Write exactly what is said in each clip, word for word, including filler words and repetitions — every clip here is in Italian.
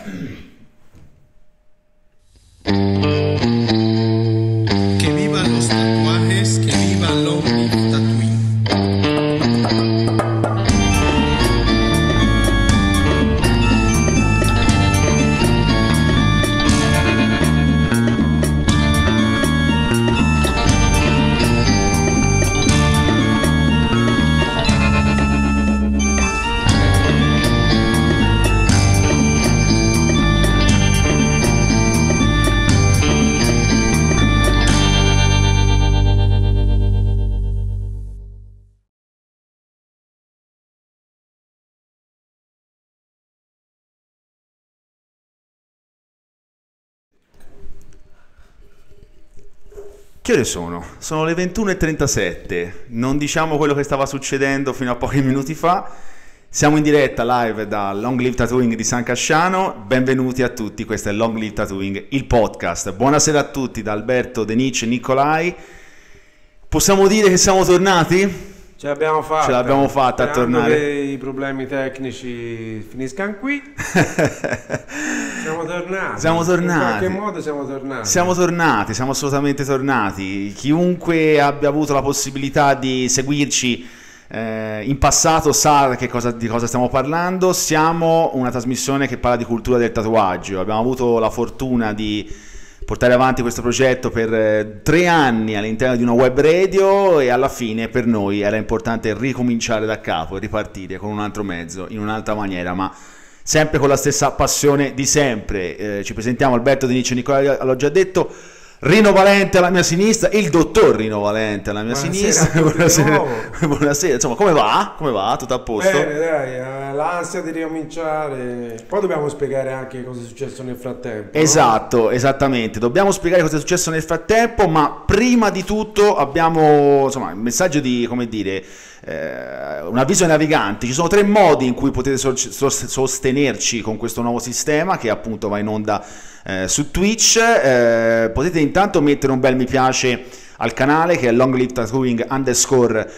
Que vivan los tatuajes, que viva Long Live Tattooing. Che ore sono? Sono le ventuno e trentasette, non diciamo quello che stava succedendo fino a pochi minuti fa. Siamo in diretta live da Long Live Tattooing di San Casciano, benvenuti a tutti, questo è Long Live Tattooing, il podcast. Buonasera a tutti da Alberto, Denice e Nicolai. Possiamo dire che siamo tornati? Ce l'abbiamo fatta, Ce l'abbiamo fatta a tornare. Che i problemi tecnici finiscano qui. Siamo tornati. Siamo tornati. In qualche modo siamo tornati. Siamo tornati, siamo assolutamente tornati. Chiunque abbia avuto la possibilità di seguirci eh, in passato sa che cosa, di cosa stiamo parlando. Siamo una trasmissione che parla di cultura del tatuaggio. Abbiamo avuto la fortuna di portare avanti questo progetto per eh, tre anni all'interno di una web radio e alla fine per noi era importante ricominciare da capo e ripartire con un altro mezzo, in un'altra maniera, ma sempre con la stessa passione di sempre. Eh, ci presentiamo, Alberto, Denice e Nicolai, l'ho già detto. Rino Valente alla mia sinistra, il dottor Rino Valente alla mia Buonasera, sinistra. Buonasera. Buonasera, insomma, come va? Come va? Tutto a posto? Bene, dai, l'ansia di ricominciare. Poi dobbiamo spiegare anche cosa è successo nel frattempo. Esatto, no? Esattamente. Dobbiamo spiegare cosa è successo nel frattempo, ma prima di tutto abbiamo, insomma, il messaggio di, come dire, eh, un avviso ai naviganti. Ci sono tre modi in cui potete so- so- sostenerci con questo nuovo sistema che appunto va in onda Eh, su Twitch. Eh, potete intanto mettere un bel mi piace al canale che è Long Live Tattooing underscore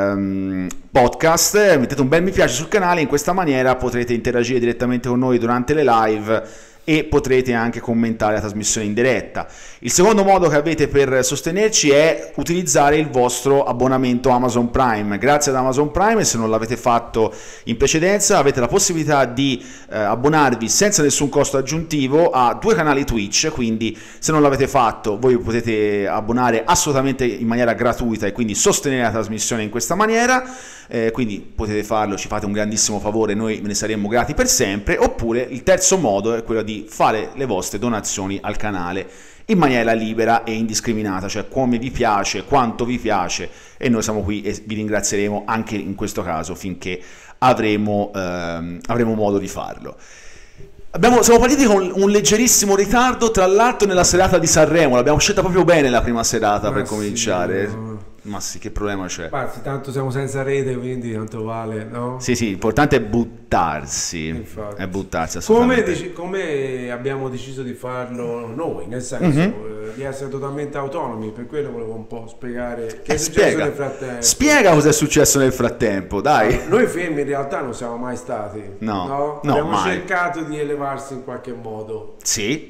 ehm, podcast. Mettete un bel mi piace sul canale, in questa maniera potrete interagire direttamente con noi durante le live e potrete anche commentare la trasmissione in diretta. Il secondo modo che avete per sostenerci è utilizzare il vostro abbonamento Amazon Prime. Grazie ad Amazon Prime, se non l'avete fatto in precedenza, avete la possibilità di eh, abbonarvi senza nessun costo aggiuntivo a due canali Twitch, quindi se non l'avete fatto voi potete abbonare assolutamente in maniera gratuita e quindi sostenere la trasmissione in questa maniera. Eh, quindi potete farlo, ci fate un grandissimo favore, noi ve ne saremmo grati per sempre. Oppure il terzo modo è quello di fare le vostre donazioni al canale in maniera libera e indiscriminata, cioè come vi piace, quanto vi piace, e noi siamo qui e vi ringrazieremo anche in questo caso finché avremo, ehm, avremo modo di farlo. Abbiamo, siamo partiti con un leggerissimo ritardo, tra l'altro nella serata di Sanremo, l'abbiamo scelta proprio bene la prima serata. Ma per cominciare. Sì, no. Ma sì, che problema c'è? Basta, tanto siamo senza rete, quindi tanto vale, no? Sì, sì, l'importante è buttarsi. Infatti. È buttarsi assolutamente. Come, dec- come abbiamo deciso di farlo noi, nel senso mm-hmm. eh, di essere totalmente autonomi, per quello volevo un po' spiegare che eh, è successo spiega. nel frattempo. Spiega cosa è successo nel frattempo, dai. Allora, noi fermi in realtà non siamo mai stati, no, no? no abbiamo mai. cercato di elevarsi in qualche modo. Sì.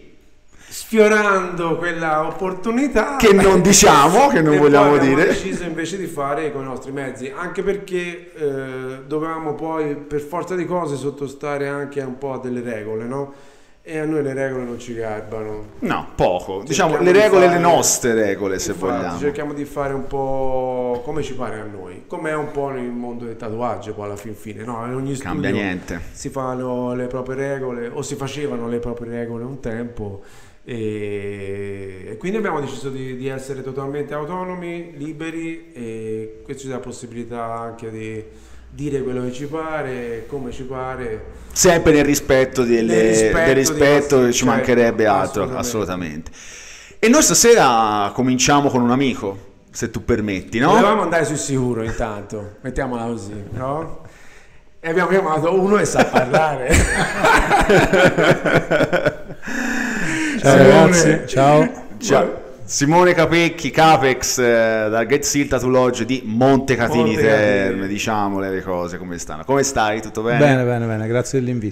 Sfiorando quella opportunità che non diciamo, che non e vogliamo poi dire. Abbiamo deciso invece di fare con i nostri mezzi, anche perché eh, dovevamo poi per forza di cose sottostare anche a un po' a delle regole, no? E a noi le regole non ci garbano. No, poco. Diciamo le regole, fare... le nostre regole, se Infatti, vogliamo. Cerchiamo di fare un po' come ci pare a noi, come è un po' nel mondo del tatuaggio, poi alla fin fine, no? In ogni cambia studio niente. Si fanno le proprie regole, o si facevano le proprie regole un tempo. E quindi abbiamo deciso di, di essere totalmente autonomi, liberi, e questo ci dà la possibilità anche di dire quello che ci pare, come ci pare, sempre nel rispetto, delle, nel rispetto del rispetto, che ci certo, mancherebbe altro, assolutamente. assolutamente. E noi stasera cominciamo con un amico, se tu permetti, no? Volevamo andare sul sicuro intanto, mettiamola così, no? E abbiamo chiamato uno che sa parlare. Ciao Simone. ragazzi, ciao. Ciao. Simone Capecchi, Capex, eh, da Get Seal Tattoo Lodge di Montecatini Terme, diciamole le cose come stanno. Come stai? Tutto bene? Bene, bene, bene, grazie dell'invito.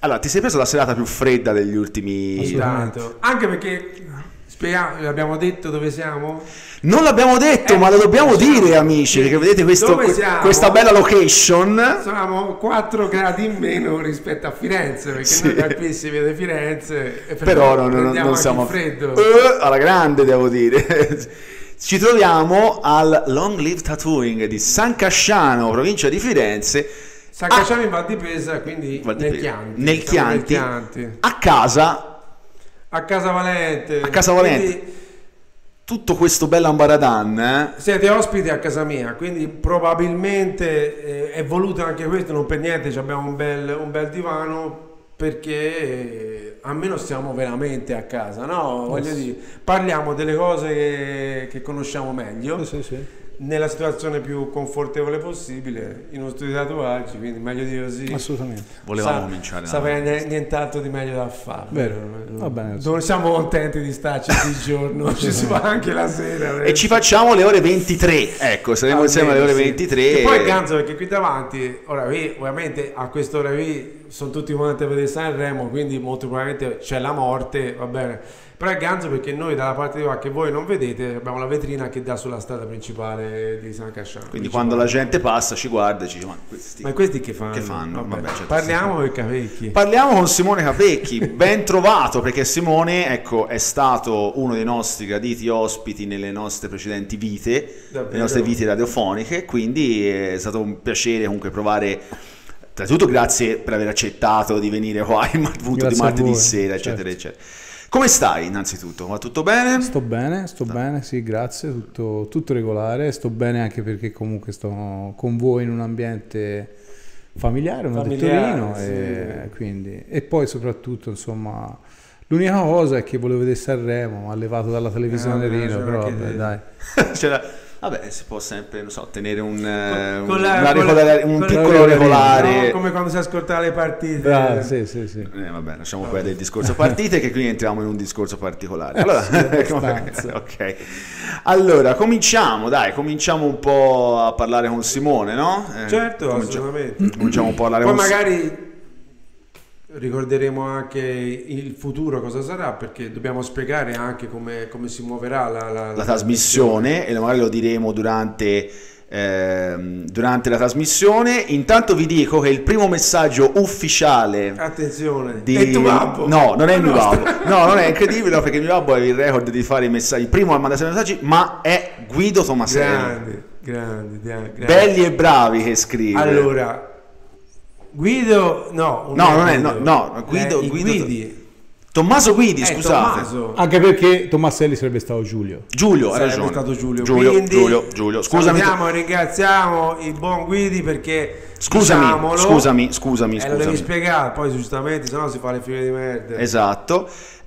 Allora, ti sei preso la serata più fredda degli ultimi... Tanto. Anche perché, spieghiamo, abbiamo detto dove siamo? Non l'abbiamo detto, Eh, ma lo dobbiamo siamo- dire, amici, perché vedete questo- Dove que- siamo? questa bella location. Siamo quattro gradi in meno rispetto a Firenze, perché Sì. noi da qui si vede Firenze, e Però non, non- prendiamo non anche siamo il freddo. Eh, alla grande, devo dire. Ci troviamo al Long Live Tattooing di San Casciano, provincia di Firenze, San Casciano in Val di Pesa, quindi Val di nel Pesa. Chianti. Nel Siamo Chianti. Chianti. a casa. A Casa Valente. A Casa Valente. Quindi Tutto questo bello ambaradan, eh? siete ospiti a casa mia, quindi probabilmente eh, è voluto anche questo, non per niente ci abbiamo un bel, un bel divano, perché eh, almeno stiamo veramente a casa, no? Voglio dire, parliamo delle cose che, che conosciamo meglio, Sì, sì. nella situazione più confortevole possibile, in uno studio di tatuaggi, quindi meglio di così. Assolutamente. Volevamo Sa- cominciare. Sapere ne- nient'altro di meglio da fare. Vero. Va bene. Non siamo contenti di starci di giorno, ci si va anche la sera. E ci facciamo le ore ventitré. Ecco, saremo insieme alle ore Almeno, sì. ventitré. E poi è ganzo perché qui davanti, ora qui, ovviamente a quest'ora qui sono tutti quanti a vedere Sanremo, quindi molto probabilmente c'è la morte, va bene. Però è ganzo perché noi dalla parte di qua che voi non vedete abbiamo la vetrina che dà sulla strada principale di San Casciano. Quindi Principale. quando la gente passa ci guarda e ci dice ma questi... Ma questi che fanno? Che fanno? Vabbè, Vabbè, certo, parliamo per capecchi. Parliamo con Simone Capecchi, ben trovato, perché Simone, ecco, è stato uno dei nostri graditi ospiti nelle nostre precedenti vite, Davvero? nelle nostre vite radiofoniche, quindi è stato un piacere comunque provare. Innanzitutto grazie per aver accettato di venire qua in appunto Grazie di a martedì voi, sera, certo. eccetera, eccetera. Come stai innanzitutto? Va tutto bene? Sto bene, sto bene, sì, grazie, tutto, tutto regolare. Sto bene anche perché comunque sto con voi in un ambiente familiare, uno di Familiare, Torino, sì. e, quindi, e poi soprattutto, insomma, l'unica cosa è che volevo vedere Sanremo, ha levato dalla televisione Eh, vabbè, Rino, c'era però anche vabbè, te. dai. C'era- Vabbè, si può sempre, non so, tenere un, eh, un, con la- una con la- regolare- un con la- piccolo con la- regolare. No, come quando si ascoltava le partite. Bravo, sì, sì, sì. Eh, vabbè, lasciamo perdere il discorso partite, che qui entriamo in un discorso particolare. Allora, abbastanza. ok. Allora, cominciamo, dai, cominciamo un po' a parlare con Simone, no? Eh, Certo, comincia- assolutamente. Cominciamo un po' a parlare Poi con magari ricorderemo anche il futuro cosa sarà, perché dobbiamo spiegare anche come, come si muoverà la, la, la trasmissione, e magari lo diremo durante, ehm, durante la trasmissione. Intanto vi dico che il primo messaggio ufficiale Attenzione, di... è tuo babbo? No, non è il mio No. babbo. No, non è incredibile, perché il mio babbo ha il record di fare i messaggi. Il primo a mandare messaggi, ma è Guido Tomaselli. Grandi, grandi, grandi. Belli e bravi che scrive. Allora, Guido, no, un No, non è- Guido. no, no, Guido- Eh, i Guido- Guidi. Tommaso Guidi, Eh, scusate. Tommaso. Anche perché Tomasselli sarebbe stato Giulio. Giulio, ha Sarebbe ragione. stato Giulio. Giulio, Quindi, Giulio, Giulio. Scusami. salutiamo e ringraziamo il buon Guidi, perché Scusami, diciamolo, scusami, scusami, eh, lo devi scusami. spiegare, poi giustamente, sennò si fa le figure di merda. Esatto.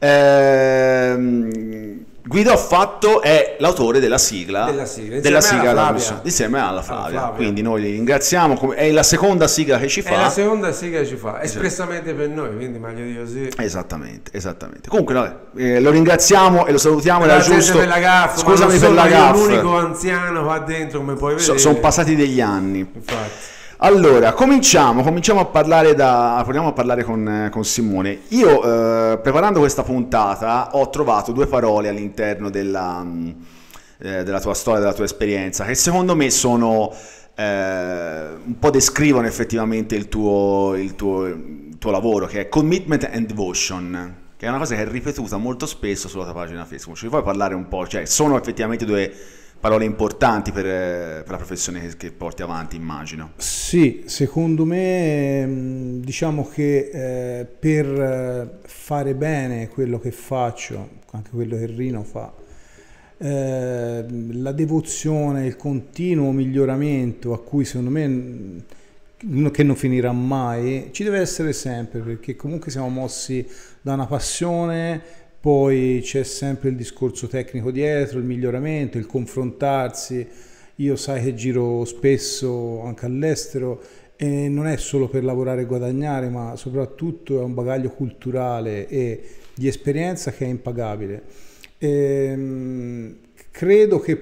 Ehm, Guido ha fatto, è l'autore della sigla Della sigla, della insieme sigla alla della Flavia. persona- insieme alla Flavia. Flavia. Quindi noi li ringraziamo, come- è la seconda sigla che ci È fa. la seconda sigla che ci fa, espressamente per noi, quindi meglio di così. Esattamente, esattamente. Comunque vabbè, eh, lo ringraziamo e lo salutiamo, era Grazie giusto. per la gaffa, Scusami ma non per sono la io gaffa. l'unico anziano qua dentro, come puoi vedere. sono passati degli anni. Infatti. Allora, cominciamo, cominciamo a parlare da proviamo a parlare con, eh, con Simone. Io eh, preparando questa puntata ho trovato due parole all'interno della, mh, eh, della tua storia, della tua esperienza, che secondo me sono eh, un po' descrivono effettivamente il tuo, il tuo, il tuo lavoro, che è commitment and devotion, che è una cosa che è ripetuta molto spesso sulla tua pagina Facebook. Ci puoi parlare un po', cioè sono effettivamente due parole importanti per, eh, per la professione che, che porti avanti, immagino. Sì, secondo me mh, diciamo che eh, per eh, fare bene quello che faccio, anche quello che Rino fa, eh, la devozione, il continuo miglioramento a cui secondo me mh, che non finirà mai, ci deve essere sempre, perché comunque siamo mossi da una passione. Poi c'è sempre il discorso tecnico dietro, il miglioramento, il confrontarsi. Io sai che giro spesso anche all'estero e non è solo per lavorare e guadagnare, ma soprattutto è un bagaglio culturale e di esperienza che è impagabile. Ehm, credo che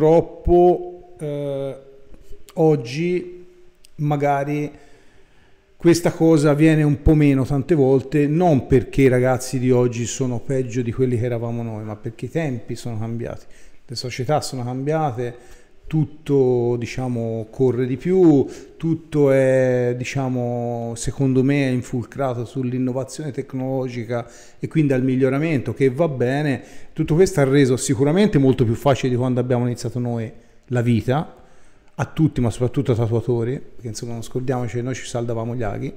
purtroppo eh, oggi magari questa cosa viene un po' meno tante volte, non perché i ragazzi di oggi sono peggio di quelli che eravamo noi, ma perché i tempi sono cambiati, le società sono cambiate, tutto, diciamo, corre di più, tutto è, diciamo, secondo me è infulcrato sull'innovazione tecnologica e quindi al miglioramento, che va bene. Tutto questo ha reso sicuramente molto più facile di quando abbiamo iniziato noi la vita, a tutti, ma soprattutto ai tatuatori, perché insomma non scordiamoci che noi ci saldavamo gli aghi.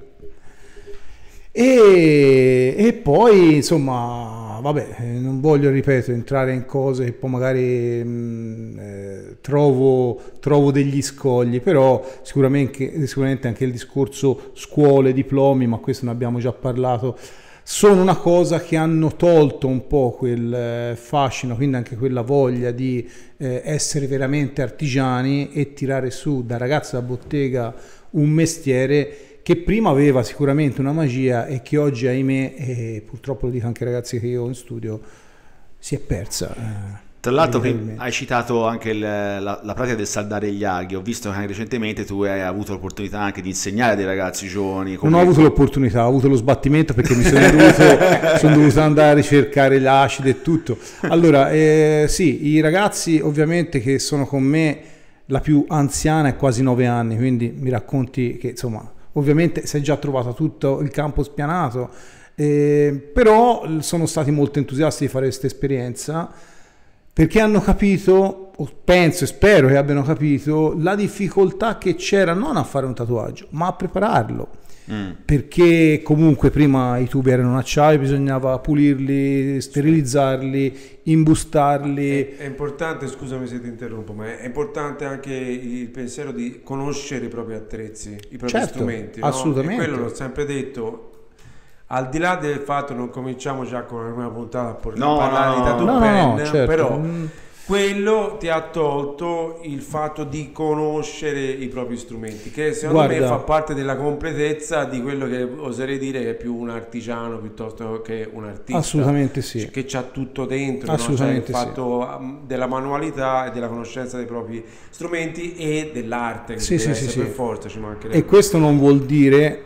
E, e poi insomma, vabbè, non voglio, ripeto, entrare in cose che poi magari mh, eh, trovo, trovo degli scogli, però sicuramente, sicuramente anche il discorso scuole, diplomi, ma questo ne abbiamo già parlato, sono una cosa che hanno tolto un po' quel eh, fascino, quindi anche quella voglia di eh, essere veramente artigiani e tirare su da ragazzo da bottega un mestiere che prima aveva sicuramente una magia e che oggi, ahimè, e purtroppo lo dico anche ai ragazzi che io ho in studio, si è persa. Eh, Tra l'altro hai citato anche il, la, la pratica del saldare gli aghi. Ho visto che recentemente tu hai avuto l'opportunità anche di insegnare a dei ragazzi giovani. Non ho avuto l'opportunità, ho avuto lo sbattimento perché mi sono dovuto, sono dovuto andare a ricercare l'acido e tutto. Allora, eh, sì, i ragazzi ovviamente che sono con me, la più anziana è quasi nove anni, quindi mi racconti che insomma... Ovviamente si è già trovato tutto il campo spianato, eh, però sono stati molto entusiasti di fare questa esperienza perché hanno capito, o penso e spero che abbiano capito, la difficoltà che c'era non a fare un tatuaggio, ma a prepararlo. Mm. Perché comunque prima i tubi erano in acciaio, bisognava pulirli, sterilizzarli, imbustarli. È, è importante, scusami se ti interrompo, ma è importante anche il pensiero di conoscere i propri attrezzi, i propri certo, strumenti. Assolutamente. No? E quello l'ho sempre detto. Al di là del fatto, non cominciamo già con una puntata a portare no, parlare no, di tattoo no, pen, no, no, certo. però mm. quello ti ha tolto il fatto di conoscere i propri strumenti, che secondo Guarda, me fa parte della completezza di quello che oserei dire che è più un artigiano piuttosto che un artista. Assolutamente sì. Che c'ha tutto dentro, assolutamente no? Cioè il fatto sì. della manualità e della conoscenza dei propri strumenti e dell'arte, che sì, deve sì, essere sì, per sì. forza, ci mancherebbe. E questo non vuol dire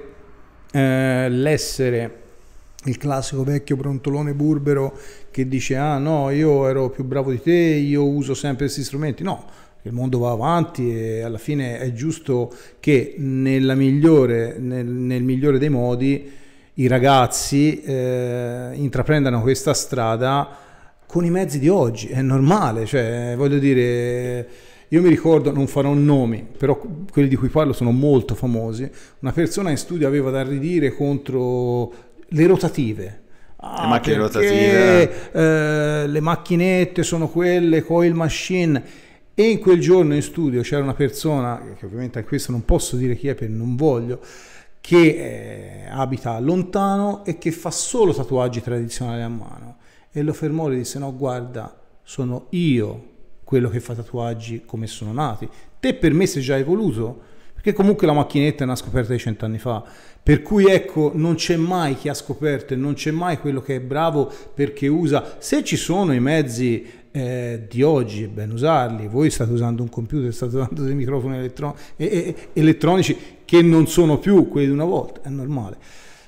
eh, l'essere il classico vecchio brontolone burbero che dice ah no, io ero più bravo di te, io uso sempre questi strumenti. No, il mondo va avanti e alla fine è giusto che nella migliore, nel, nel migliore dei modi i ragazzi eh, intraprendano questa strada con i mezzi di oggi. È normale, cioè voglio dire, io mi ricordo, non farò nomi, però quelli di cui parlo sono molto famosi, una persona in studio aveva da ridire contro le rotative. Ah, le macchine perché, rotative eh, le macchinette sono quelle coil machine, e in quel giorno in studio c'era una persona che ovviamente anche questo non posso dire chi è perché non voglio, che eh, abita lontano e che fa solo tatuaggi tradizionali a mano, e lo fermò e gli disse no, guarda, sono io quello che fa tatuaggi come sono nati, te per me sei già evoluto, perché comunque la macchinetta è una scoperta di cent'anni fa, per cui ecco, non c'è mai chi ha scoperto e non c'è mai quello che è bravo perché usa. Se ci sono i mezzi eh, di oggi, è bene usarli. Voi state usando un computer, state usando dei microfoni elettron- e- e- elettronici che non sono più quelli di una volta, è normale.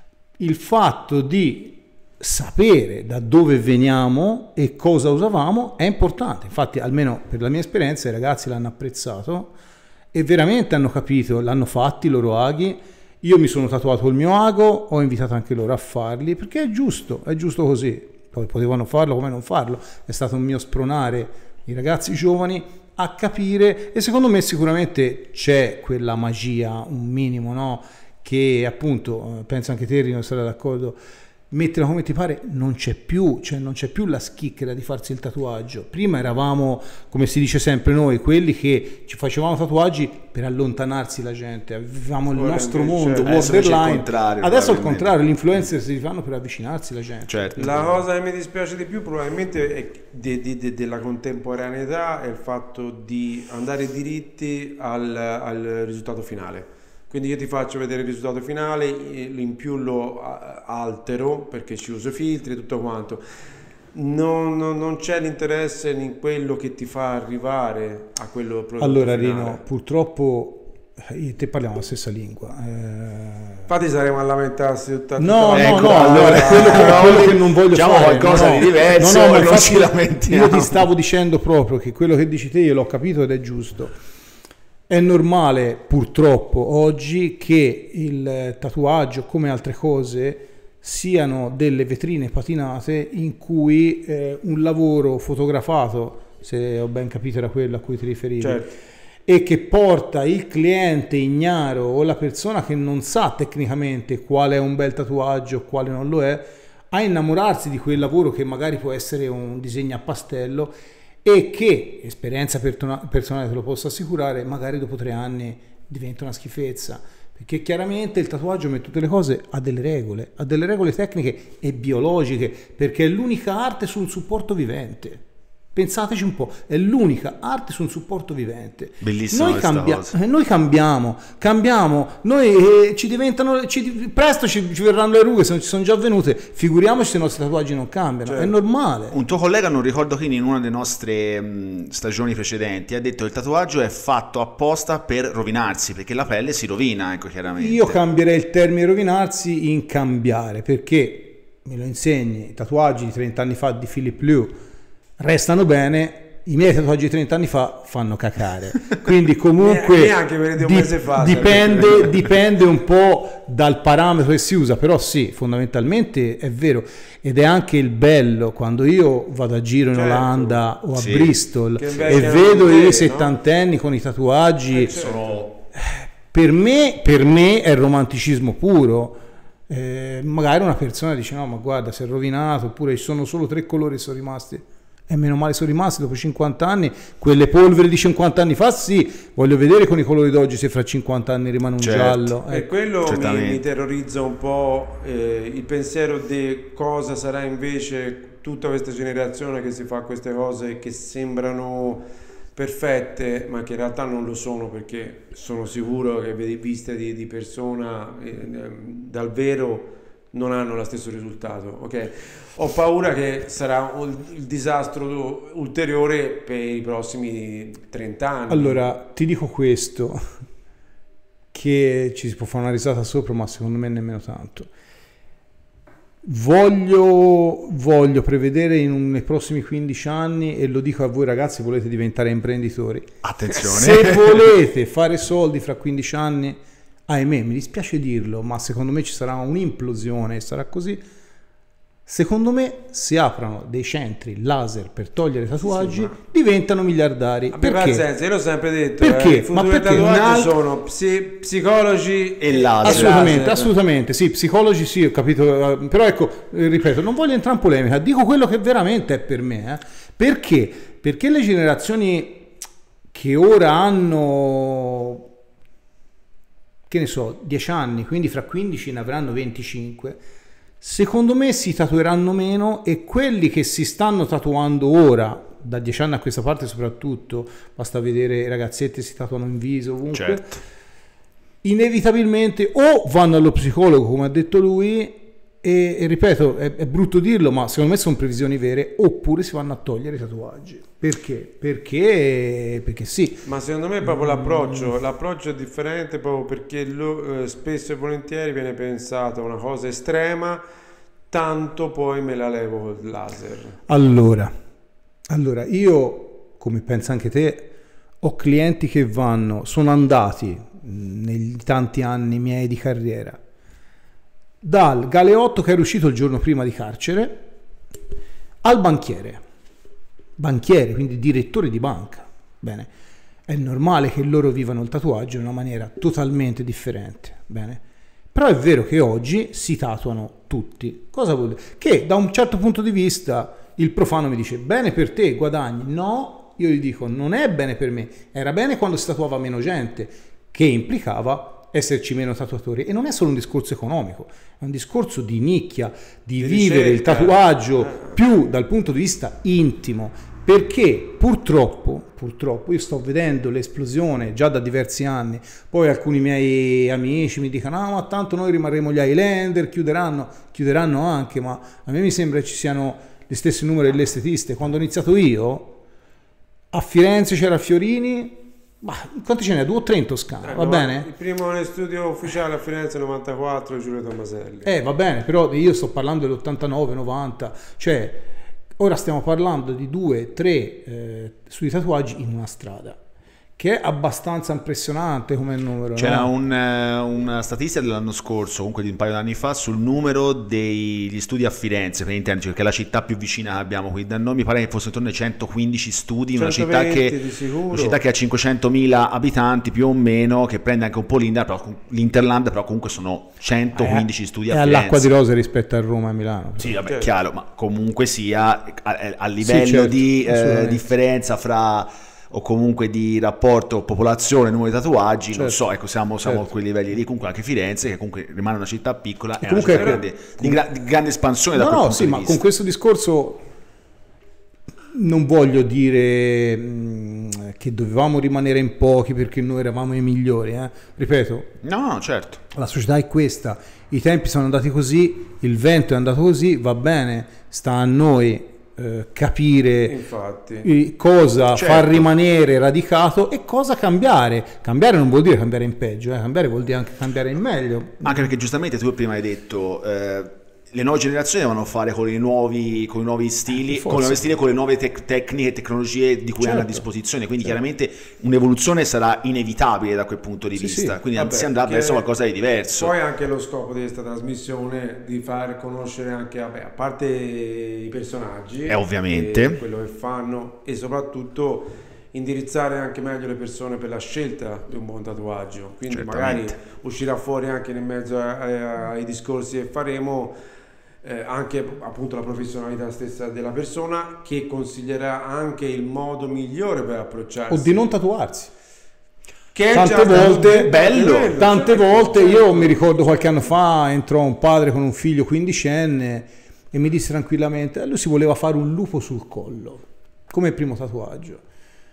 Il fatto di sapere da dove veniamo e cosa usavamo è importante, infatti almeno per la mia esperienza i ragazzi l'hanno apprezzato e veramente hanno capito, l'hanno fatti i loro aghi. Io mi sono tatuato il mio ago, ho invitato anche loro a farli perché è giusto, è giusto così. Poi potevano farlo come non farlo, è stato un mio spronare i ragazzi giovani a capire, e secondo me sicuramente c'è quella magia, un minimo, no? Che appunto, penso anche te Rino sarà d'accordo, metterla come ti pare non c'è più, cioè non c'è più la schicchera di farsi il tatuaggio. Prima eravamo, come si dice sempre noi, quelli che ci facevamo tatuaggi per allontanarsi la gente, avevamo il nostro mondo borderline. Adesso al contrario, gli influencer si fanno per avvicinarsi la gente. Certo. La cosa che mi dispiace di più probabilmente è de, de, de, della contemporaneità è il fatto di andare diritti al, al risultato finale. Quindi io ti faccio vedere il risultato finale, in più lo altero perché ci uso filtri e tutto quanto. Non, non, non c'è l'interesse in quello che ti fa arrivare a quello prodotto allora finale. Rino, purtroppo io e te parliamo la stessa lingua. Eh... Infatti saremo a lamentarsi tutta No, tutta no, ecco, no, allora, è quello, che, quello che non voglio diciamo fare. qualcosa no, no. di diverso, no, no, ma non infatti ci lamentiamo. io ti stavo dicendo proprio che quello che dici te io l'ho capito ed è giusto. È normale purtroppo oggi che il tatuaggio, come altre cose, siano delle vetrine patinate in cui eh, un lavoro fotografato, se ho ben capito era quello a cui ti riferivi, Certo. e che porta il cliente ignaro o la persona che non sa tecnicamente quale è un bel tatuaggio, quale non lo è, a innamorarsi di quel lavoro che magari può essere un disegno a pastello e che, esperienza personale te lo posso assicurare, magari dopo tre anni diventa una schifezza, perché chiaramente il tatuaggio, come tutte le cose, ha delle regole, ha delle regole tecniche e biologiche, perché è l'unica arte su un supporto vivente. Pensateci un po', è l'unica arte su un supporto vivente. Bellissima noi, questa cambia- cosa. noi cambiamo, cambiamo, noi eh, ci diventano, ci, presto ci, ci verranno le rughe, se non ci sono già venute, figuriamoci se i nostri tatuaggi non cambiano, Certo. è normale. Un tuo collega, non ricordo chi, in una delle nostre mh, stagioni precedenti, ha detto che il tatuaggio è fatto apposta per rovinarsi, perché la pelle si rovina, ecco, chiaramente. Io cambierei il termine rovinarsi in cambiare, perché me lo insegni, i tatuaggi di trenta anni fa di Philip Liu restano bene, i miei tatuaggi di trenta anni fa fanno cacare, quindi comunque Neanche quelli di un mese fa, dipende, dipende un po' dal parametro che si usa, però sì, fondamentalmente è vero, ed è anche il bello quando io vado a giro in Certo. Olanda o a Sì. Bristol Che e invecchiano vedo bene, i no? settantenni con i tatuaggi, Eh, certo. Sono... per me, per me è romanticismo puro. Eh, magari una persona dice no ma guarda si è rovinato, oppure ci sono solo tre colori che sono rimasti, e meno male sono rimasti dopo cinquanta anni, quelle polveri di cinquanta anni fa sì, voglio vedere con i colori d'oggi se fra cinquanta anni rimane un Certo. giallo. E Ecco. quello mi, certamente. mi terrorizza un po' eh, il pensiero di cosa sarà invece tutta questa generazione che si fa queste cose che sembrano perfette, ma che in realtà non lo sono, perché sono sicuro che viste di, di persona eh, dal vero non hanno lo stesso risultato, ok? Ho paura che sarà un, il disastro ulteriore per i prossimi trenta anni. Allora ti dico questo, che ci si può fare una risata sopra, ma secondo me nemmeno tanto. Voglio, voglio prevedere in un, nei prossimi quindici anni, e lo dico a voi ragazzi, volete diventare imprenditori, Attenzione. se volete fare soldi fra quindici anni, ahimè, mi dispiace dirlo, ma secondo me ci sarà un'implosione e sarà così. Secondo me si aprono dei centri laser per togliere i tatuaggi, Sì, ma- diventano miliardari. Abbia Perché? pazienza, io l'ho sempre detto, Perché? eh, i Ma futuri perché? tatuaggi Un altro- sono psi- psicologi E laser. Assolutamente, laser. assolutamente, sì, psicologi sì, ho capito, eh, però ecco, eh, ripeto, non voglio entrare in polemica, dico quello che veramente è per me, eh. Perché? Perché le generazioni che ora hanno, che ne so, dieci anni, quindi fra quindici ne avranno venticinque, secondo me si tatueranno meno, e quelli che si stanno tatuando ora, da dieci anni a questa parte soprattutto, basta vedere i ragazzetti si tatuano in viso ovunque, Certo. inevitabilmente o vanno allo psicologo come ha detto lui, e, e ripeto, è, è brutto dirlo, ma secondo me sono previsioni vere, oppure si vanno a togliere i tatuaggi. Perché? Perché, perché sì. Ma secondo me è proprio l'approccio, l'approccio è differente proprio perché lo- eh, spesso e volentieri viene pensato una cosa estrema, tanto poi me la levo col laser. Allora, allora, io, come pensa anche te, ho clienti che vanno, sono andati mh, negli tanti anni miei di carriera, dal galeotto che era uscito il giorno prima di carcere al banchiere, banchiere, quindi direttore di banca. Bene, è normale che loro vivano il tatuaggio in una maniera totalmente differente, bene? Però è vero che oggi si tatuano tutti. Cosa vuol dire? Che da un certo punto di vista il profano mi dice bene per te, guadagni. No, io gli dico non è bene per me, era bene quando si tatuava meno gente, che implicava esserci meno tatuatori, e non è solo un discorso economico, è un discorso di nicchia, di, Di vivere il ricerca. tatuaggio Eh. più dal punto di vista intimo, perché purtroppo, purtroppo io sto vedendo l'esplosione già da diversi anni, poi alcuni miei amici mi dicono ah ma tanto noi rimarremo gli Highlander, chiuderanno, chiuderanno anche, ma a me mi sembra ci siano gli stessi numeri delle estetiste. Quando ho iniziato io, a Firenze c'era Fiorini, Ma quanti ce n'è? Due o tre in Toscana, Eh, va no, bene? Il primo nel studio ufficiale a Firenze novantaquattro, Giulio Tommaselli. Eh, va bene, però io sto parlando dell'ottantanove novanta, cioè ora stiamo parlando di due, tre eh, studi tatuaggi in una strada, che è abbastanza impressionante come numero. C'era no? un, eh, una statistica dell'anno scorso, comunque di un paio d'anni fa, sul numero degli studi a Firenze, per intenderci, perché è la città più vicina che abbiamo qui da noi, mi pare che fosse intorno ai centoquindici studi, una città, che, centoventi di sicuro. una città che ha cinquecentomila abitanti più o meno, che prende anche un po' l'Inter, però, l'Interland, però comunque sono centoquindici studi a è Firenze. all'acqua di rose rispetto a Roma e Milano. Sì, vabbè, Certo. chiaro, ma comunque sia a, a livello Sì, certo, di eh, assolutamente. differenza fra o comunque di rapporto popolazione numero di tatuaggi, non Certo. so, ecco, siamo, siamo Certo. a quei livelli lì. Comunque anche Firenze, che comunque rimane una città piccola, E è una comunque città ecco, grande, di, gra- di grande espansione da No, quel no, punto sì, di ma vista. con questo discorso non voglio dire mh, che dovevamo rimanere in pochi perché noi eravamo i migliori, eh. Ripeto, No, no, certo. la società è questa, i tempi sono andati così, il vento è andato così, va bene, sta a noi eh, capire Infatti. eh, cosa Certo. far rimanere radicato e cosa cambiare. Cambiare non vuol dire cambiare in peggio, eh. Cambiare vuol dire anche cambiare in meglio. Anche perché giustamente tu prima hai detto eh, le nuove generazioni devono fare con i nuovi, con i nuovi stili, Forse. con i nuovi stili, con le nuove tec- tecniche e tecnologie di cui hanno a Certo. disposizione, quindi Certo. chiaramente un'evoluzione sarà inevitabile da quel punto di Sì, vista, sì. quindi Vabbè, si andrà che- verso qualcosa di diverso. Poi anche lo scopo di questa trasmissione di far conoscere anche, vabbè, a parte i personaggi, Eh, ovviamente. e quello che fanno, e soprattutto indirizzare anche meglio le persone per la scelta di un buon tatuaggio. Quindi Certamente. magari uscirà fuori anche in mezzo a- a- ai discorsi che faremo eh, anche appunto la professionalità stessa della persona, che consiglierà anche il modo migliore per approcciarsi. O di non tatuarsi. Che è Tante già stato volte- detto, bello, è Tante certo, volte certo. io mi ricordo qualche anno fa entrò un padre con un figlio quindicenne e mi disse tranquillamente: "Eh, lui si voleva fare un lupo sul collo come primo tatuaggio".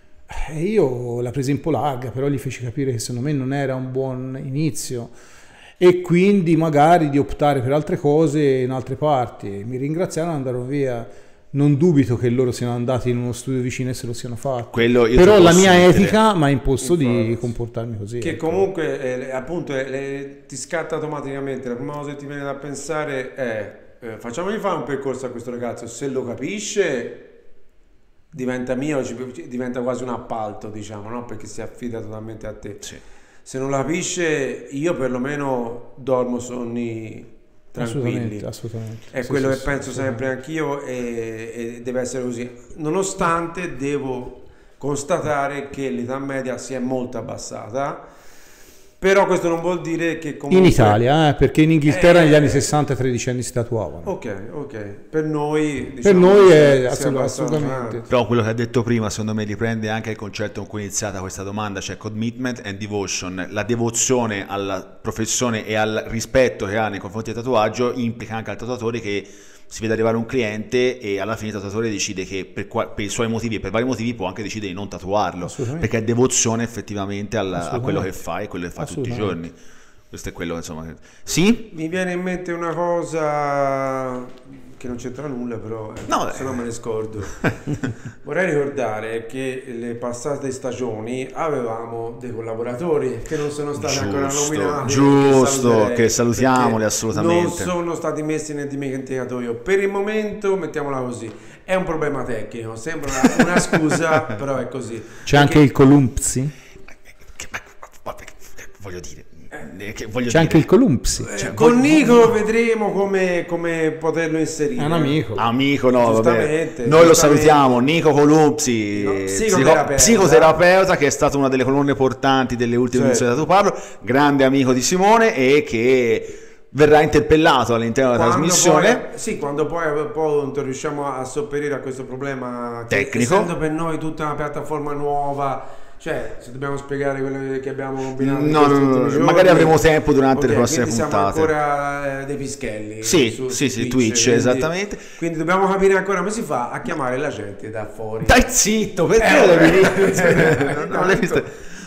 E io la presi un po' larga, però gli feci capire che secondo me non era un buon inizio e quindi magari di optare per altre cose in altre parti. Mi ringraziarono e andarono via. Non dubito che loro siano andati in uno studio vicino e se lo siano fatti. Quello io Però ti la posso mia mettere- etica mi ha imposto di Infatti. comportarmi così. Che ecco. comunque eh, appunto eh, le- ti scatta automaticamente, la prima cosa che ti viene da pensare è eh, facciamogli fare un percorso a questo ragazzo, se lo capisce diventa mio, ci- diventa quasi un appalto, diciamo, no? Perché si affida totalmente a te. Sì. Se non la capisce, io perlomeno dormo sonni tranquilli. Assolutamente, assolutamente. È Sì, quello sì, che sì, penso sempre anch'io e, e deve essere così. Nonostante devo constatare che l'età media si è molto abbassata, però questo non vuol dire che comunque... In Italia, eh, perché in Inghilterra Eh, negli anni sessanta tredicenni si tatuavano. Ok, ok. Per noi... Per diciamo, noi si- è si assolut- abbassa- assolutamente. Però quello che ha detto prima secondo me riprende anche il concetto con cui è iniziata questa domanda, cioè commitment and devotion. La devozione alla professione e al rispetto che ha nei confronti del tatuaggio implica anche al tatuatore che si vede arrivare un cliente e alla fine il tatuatore decide che per, qua- per i suoi motivi e per vari motivi può anche decidere di non tatuarlo, Assolutamente. perché è devozione effettivamente alla- a Assolutamente. quello che fa e quello che fa tutti i Assolutamente. giorni. Questo è quello insomma che... Sì? Mi viene in mente una cosa che non c'entra nulla, però eh, No, se no me ne scordo. Vorrei ricordare che le passate stagioni avevamo dei collaboratori che non sono stati ancora Giusto, nominati. giusto, saluterei, che salutiamoli perché assolutamente. Non sono stati messi nel dimenticatoio. Per il momento, mettiamola così, è un problema tecnico, sembra una, una scusa, però è così. C'è anche il Columpsi? Che- ma- ma- ma- voglio dire, eh, che voglio C'è dire, anche il Columpsi. Eh, Cioè, con voi- Nico vedremo come, come poterlo inserire. È un amico. amico, no, vabbè. Giustamente, Noi lo giustamente. salutiamo, Nico Colupsi, No, psico- psicoterapeuta. psicoterapeuta, che è stato una delle colonne portanti delle ultime Certo. edizioni da Tu Parlo, grande amico di Simone e che verrà interpellato all'interno della Quando trasmissione. poi, sì, quando poi appunto riusciamo a sopperire a questo problema che, Tecnico. essendo per noi tutta una piattaforma nuova, cioè se dobbiamo spiegare quello che abbiamo combinato in No, questi no, no, ultimi no, magari giorni, avremo tempo durante ok, le prossime quindi puntate. siamo ancora eh, dei pischelli Sì, su- sì, su sì, Twitch, quindi- esattamente. quindi dobbiamo capire ancora come si fa a chiamare la gente da fuori. Dai zitto, perché Eh, lo devi vabbè. dire? Non- non l'hai visto?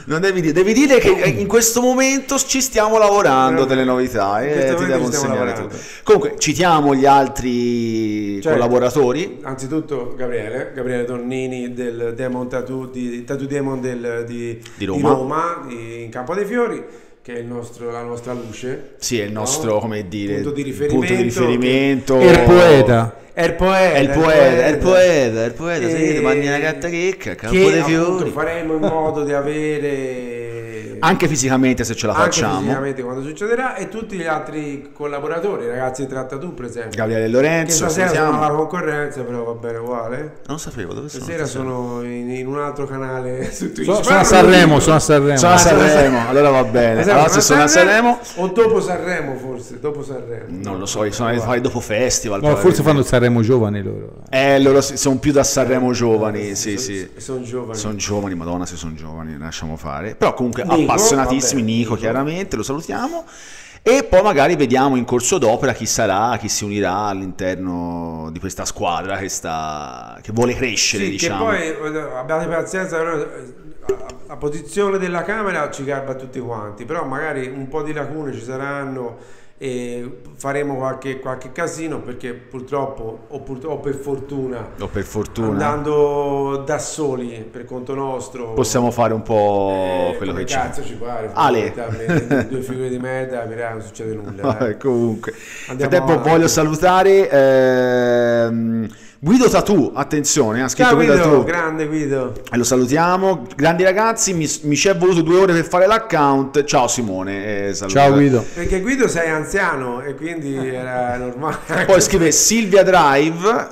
Non devi dire, devi dire che in questo momento ci stiamo lavorando delle novità e ti devo insegnare tutto. Comunque citiamo gli altri Cioè, collaboratori. Anzitutto Gabriele, Gabriele Donnini del Demon Tattoo, di Tattoo Demon del, di, Di Roma. di Roma, di- in Campo dei Fiori, che è il nostro, la nostra luce. Sì, è il nostro, no? come dire, punto di punto riferimento. di riferimento. E il poeta. È il poeta. È il poeta, è il poeta, è il poeta, E- sì, mangi una gatta checca, Campo che dei appunto Fiori. faremo in modo di avere Anche fisicamente se ce la anche facciamo. fisicamente quando succederà, e tutti gli altri collaboratori, ragazzi di Trattatou per esempio, Gabriele che Lorenzo, stasera sono salutiamo. alla concorrenza, però va bene uguale. Non sapevo dove sono. Stasera stasera. sono in, in un altro canale su Twitch. Sono, Però sono a non lo Sanremo, dico. sono a Sanremo. Sono a Sanremo, allora va bene. Esatto, Allora se sono a Sanremo, o dopo Sanremo forse, dopo Sanremo. non lo so, sono fai dopo festival. No, forse fanno il Sanremo giovani loro. Eh, loro si- sono più da Sanremo giovani, sì, Sono- sì. Sono giovani. Sono giovani, madonna se sono giovani, lasciamo fare. Però comunque Nico, appassionatissimi, vabbè, Nico Nico. chiaramente, lo salutiamo. E poi magari vediamo in corso d'opera chi sarà, chi si unirà all'interno di questa squadra che, sta, che vuole crescere, Sì, diciamo. che poi eh, abbiate pazienza, però, eh, la- la posizione della Camera ci garba tutti quanti, però magari un po' di lacune ci saranno e faremo qualche, qualche casino, perché purtroppo o, pur- o per fortuna, O per fortuna andando da soli per conto nostro, possiamo fare un po' eh, quello come che cazzo c'è. ci pare. Ale. fondamentalmente, due figure di merda, mirà, non succede nulla. Vabbè, eh. comunque, Andiamo frattempo avanti. voglio salutare ehm, Guido Tattoo, attenzione, ha scritto Ciao Guido Guido, Tattoo. grande Guido. E lo salutiamo, grandi ragazzi, mi, mi ci è voluto due ore per fare l'account. Ciao Simone, eh, saluta. Ciao Guido. Perché Guido sei anziano e quindi era normale. Poi scrive Silvia Drive,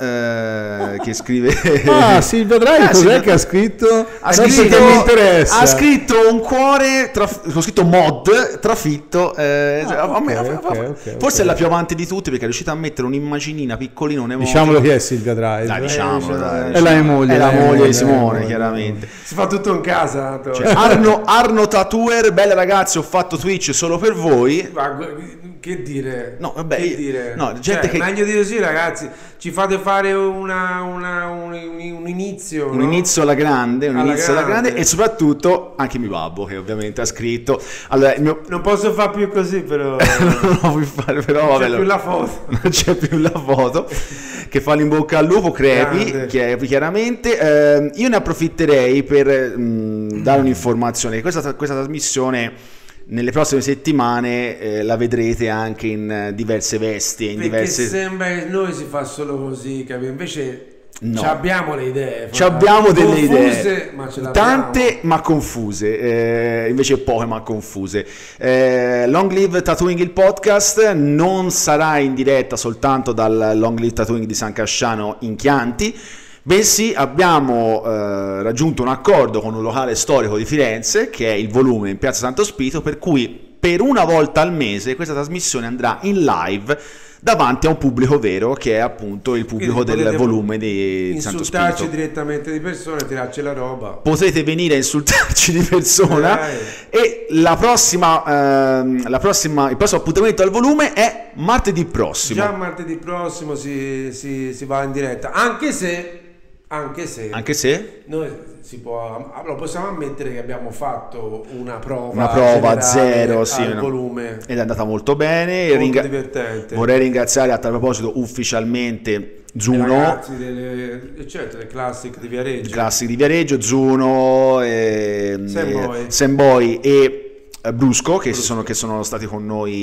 eh, che scrive... Ah, Silvia Drive, Ah, cos'è Silvia- che ha scritto? Ha Non scritto, perché mi interessa. ha scritto un cuore, traf- ho scritto mod, trafitto, eh, Ah, a me- ok, a- a- ok, ok, forse ok. è la più avanti di tutti perché è riuscita a mettere un'immaginina piccolina, un emoji. Diciamolo chi è Silvia Drive. Dai, diciamolo, Eh, dai, è la moglie, è la la moglie moglie, di Simone, la chiaramente. Si fa tutto in casa. tanto. Cioè, Arno, Arno Tattooer, bella ragazzi, ho fatto Twitch solo per voi. Ma gu- che dire? No, vabbè, che io- dire? no, gente Cioè, che- meglio di così, ragazzi. Ci fate fare una, una- un, un- un inizio. Un no? inizio alla grande, un Alla inizio alla grande grande. e soprattutto anche mio babbo che ovviamente ha scritto. Allora, il mio... Non posso fare più così, però. non lo vuoi fare, però Non vabbè, c'è lo- più la foto. non c'è più la foto che fa l'in bocca al lupo Crepi, Grande. che è chiaramente eh, io ne approfitterei per mh, dare un'informazione. Questa, questa trasmissione nelle prossime settimane eh, la vedrete anche in eh, diverse vesti e in Perché diverse sembra che noi si fa solo così, capito? Invece No. ci abbiamo le idee. Ci abbiamo delle confuse, idee, ma ce l'abbiamo. tante ma confuse, eh, invece poche ma confuse. Eh, Long Live Tattooing il podcast non sarà in diretta soltanto dal Long Live Tattooing di San Casciano in Chianti, bensì abbiamo eh, raggiunto un accordo con un locale storico di Firenze, che è il Volume in Piazza Santo Spirito, per cui per una volta al mese questa trasmissione andrà in live davanti a un pubblico vero, che è appunto il pubblico Quindi del potete Volume di Santo insultarci Spirito. direttamente di persona, tirarci la roba. Potrete venire a insultarci di persona Dai. e la prossima, ehm, la prossima, il prossimo appuntamento al Volume è martedì prossimo. Già martedì prossimo si, si- si va in diretta, anche se, anche se Anche se noi si può, allora possiamo ammettere che abbiamo fatto una prova, una prova generale zero, sì, al una- volume, ed è andata molto bene. molto Ringa- divertente. Vorrei ringraziare a tal proposito ufficialmente I Zuno, ragazzi delle, eh, certo, del Classic di Viareggio. Classic di Viareggio, Zuno, e, Samboy. e, Samboy e eh, Brusco, che, si sono, che sono stati con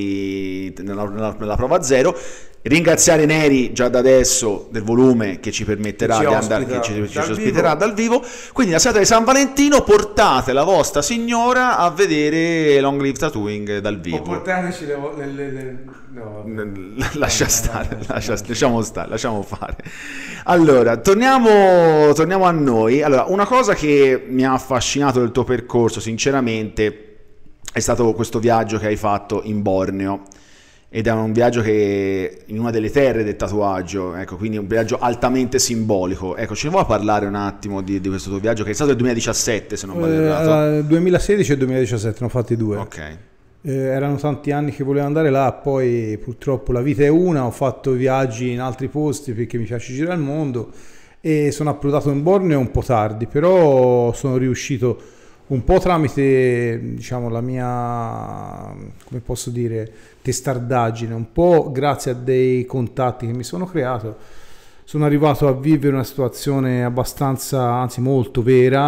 noi nella, nella- nella prova zero. Ringraziare Neri già da adesso del Volume, che ci permetterà Che ci di andare, ospita che ci, ci dal ospiterà vivo. dal vivo. Quindi la serata di San Valentino portate la vostra signora a vedere Long Live Tattooing dal O vivo. portateci le, le, le, le- no, Lascia no, stare, no, no, lascia- no. lasciamo stare, lasciamo fare. Allora, torniamo, torniamo a noi. Allora, una cosa che mi ha affascinato del tuo percorso, sinceramente, è stato questo viaggio che hai fatto in Borneo. Ed è un viaggio che in una delle terre del tatuaggio, ecco, quindi un viaggio altamente simbolico. Ecco, ce ne vuoi parlare un attimo di, di questo tuo viaggio, che è stato nel duemiladiciassette, se non vado errato? Eh, duemilasedici e duemiladiciassette, ne ho fatti due. Ok. Eh, erano tanti anni che volevo andare là, poi purtroppo la vita è una, ho fatto viaggi in altri posti perché mi piace girare il mondo e sono approdato in Borneo un po' tardi, però sono riuscito un po' tramite, diciamo, la mia, come posso dire, testardaggine, un po' grazie a dei contatti che mi sono creato, sono arrivato a vivere una situazione abbastanza, anzi molto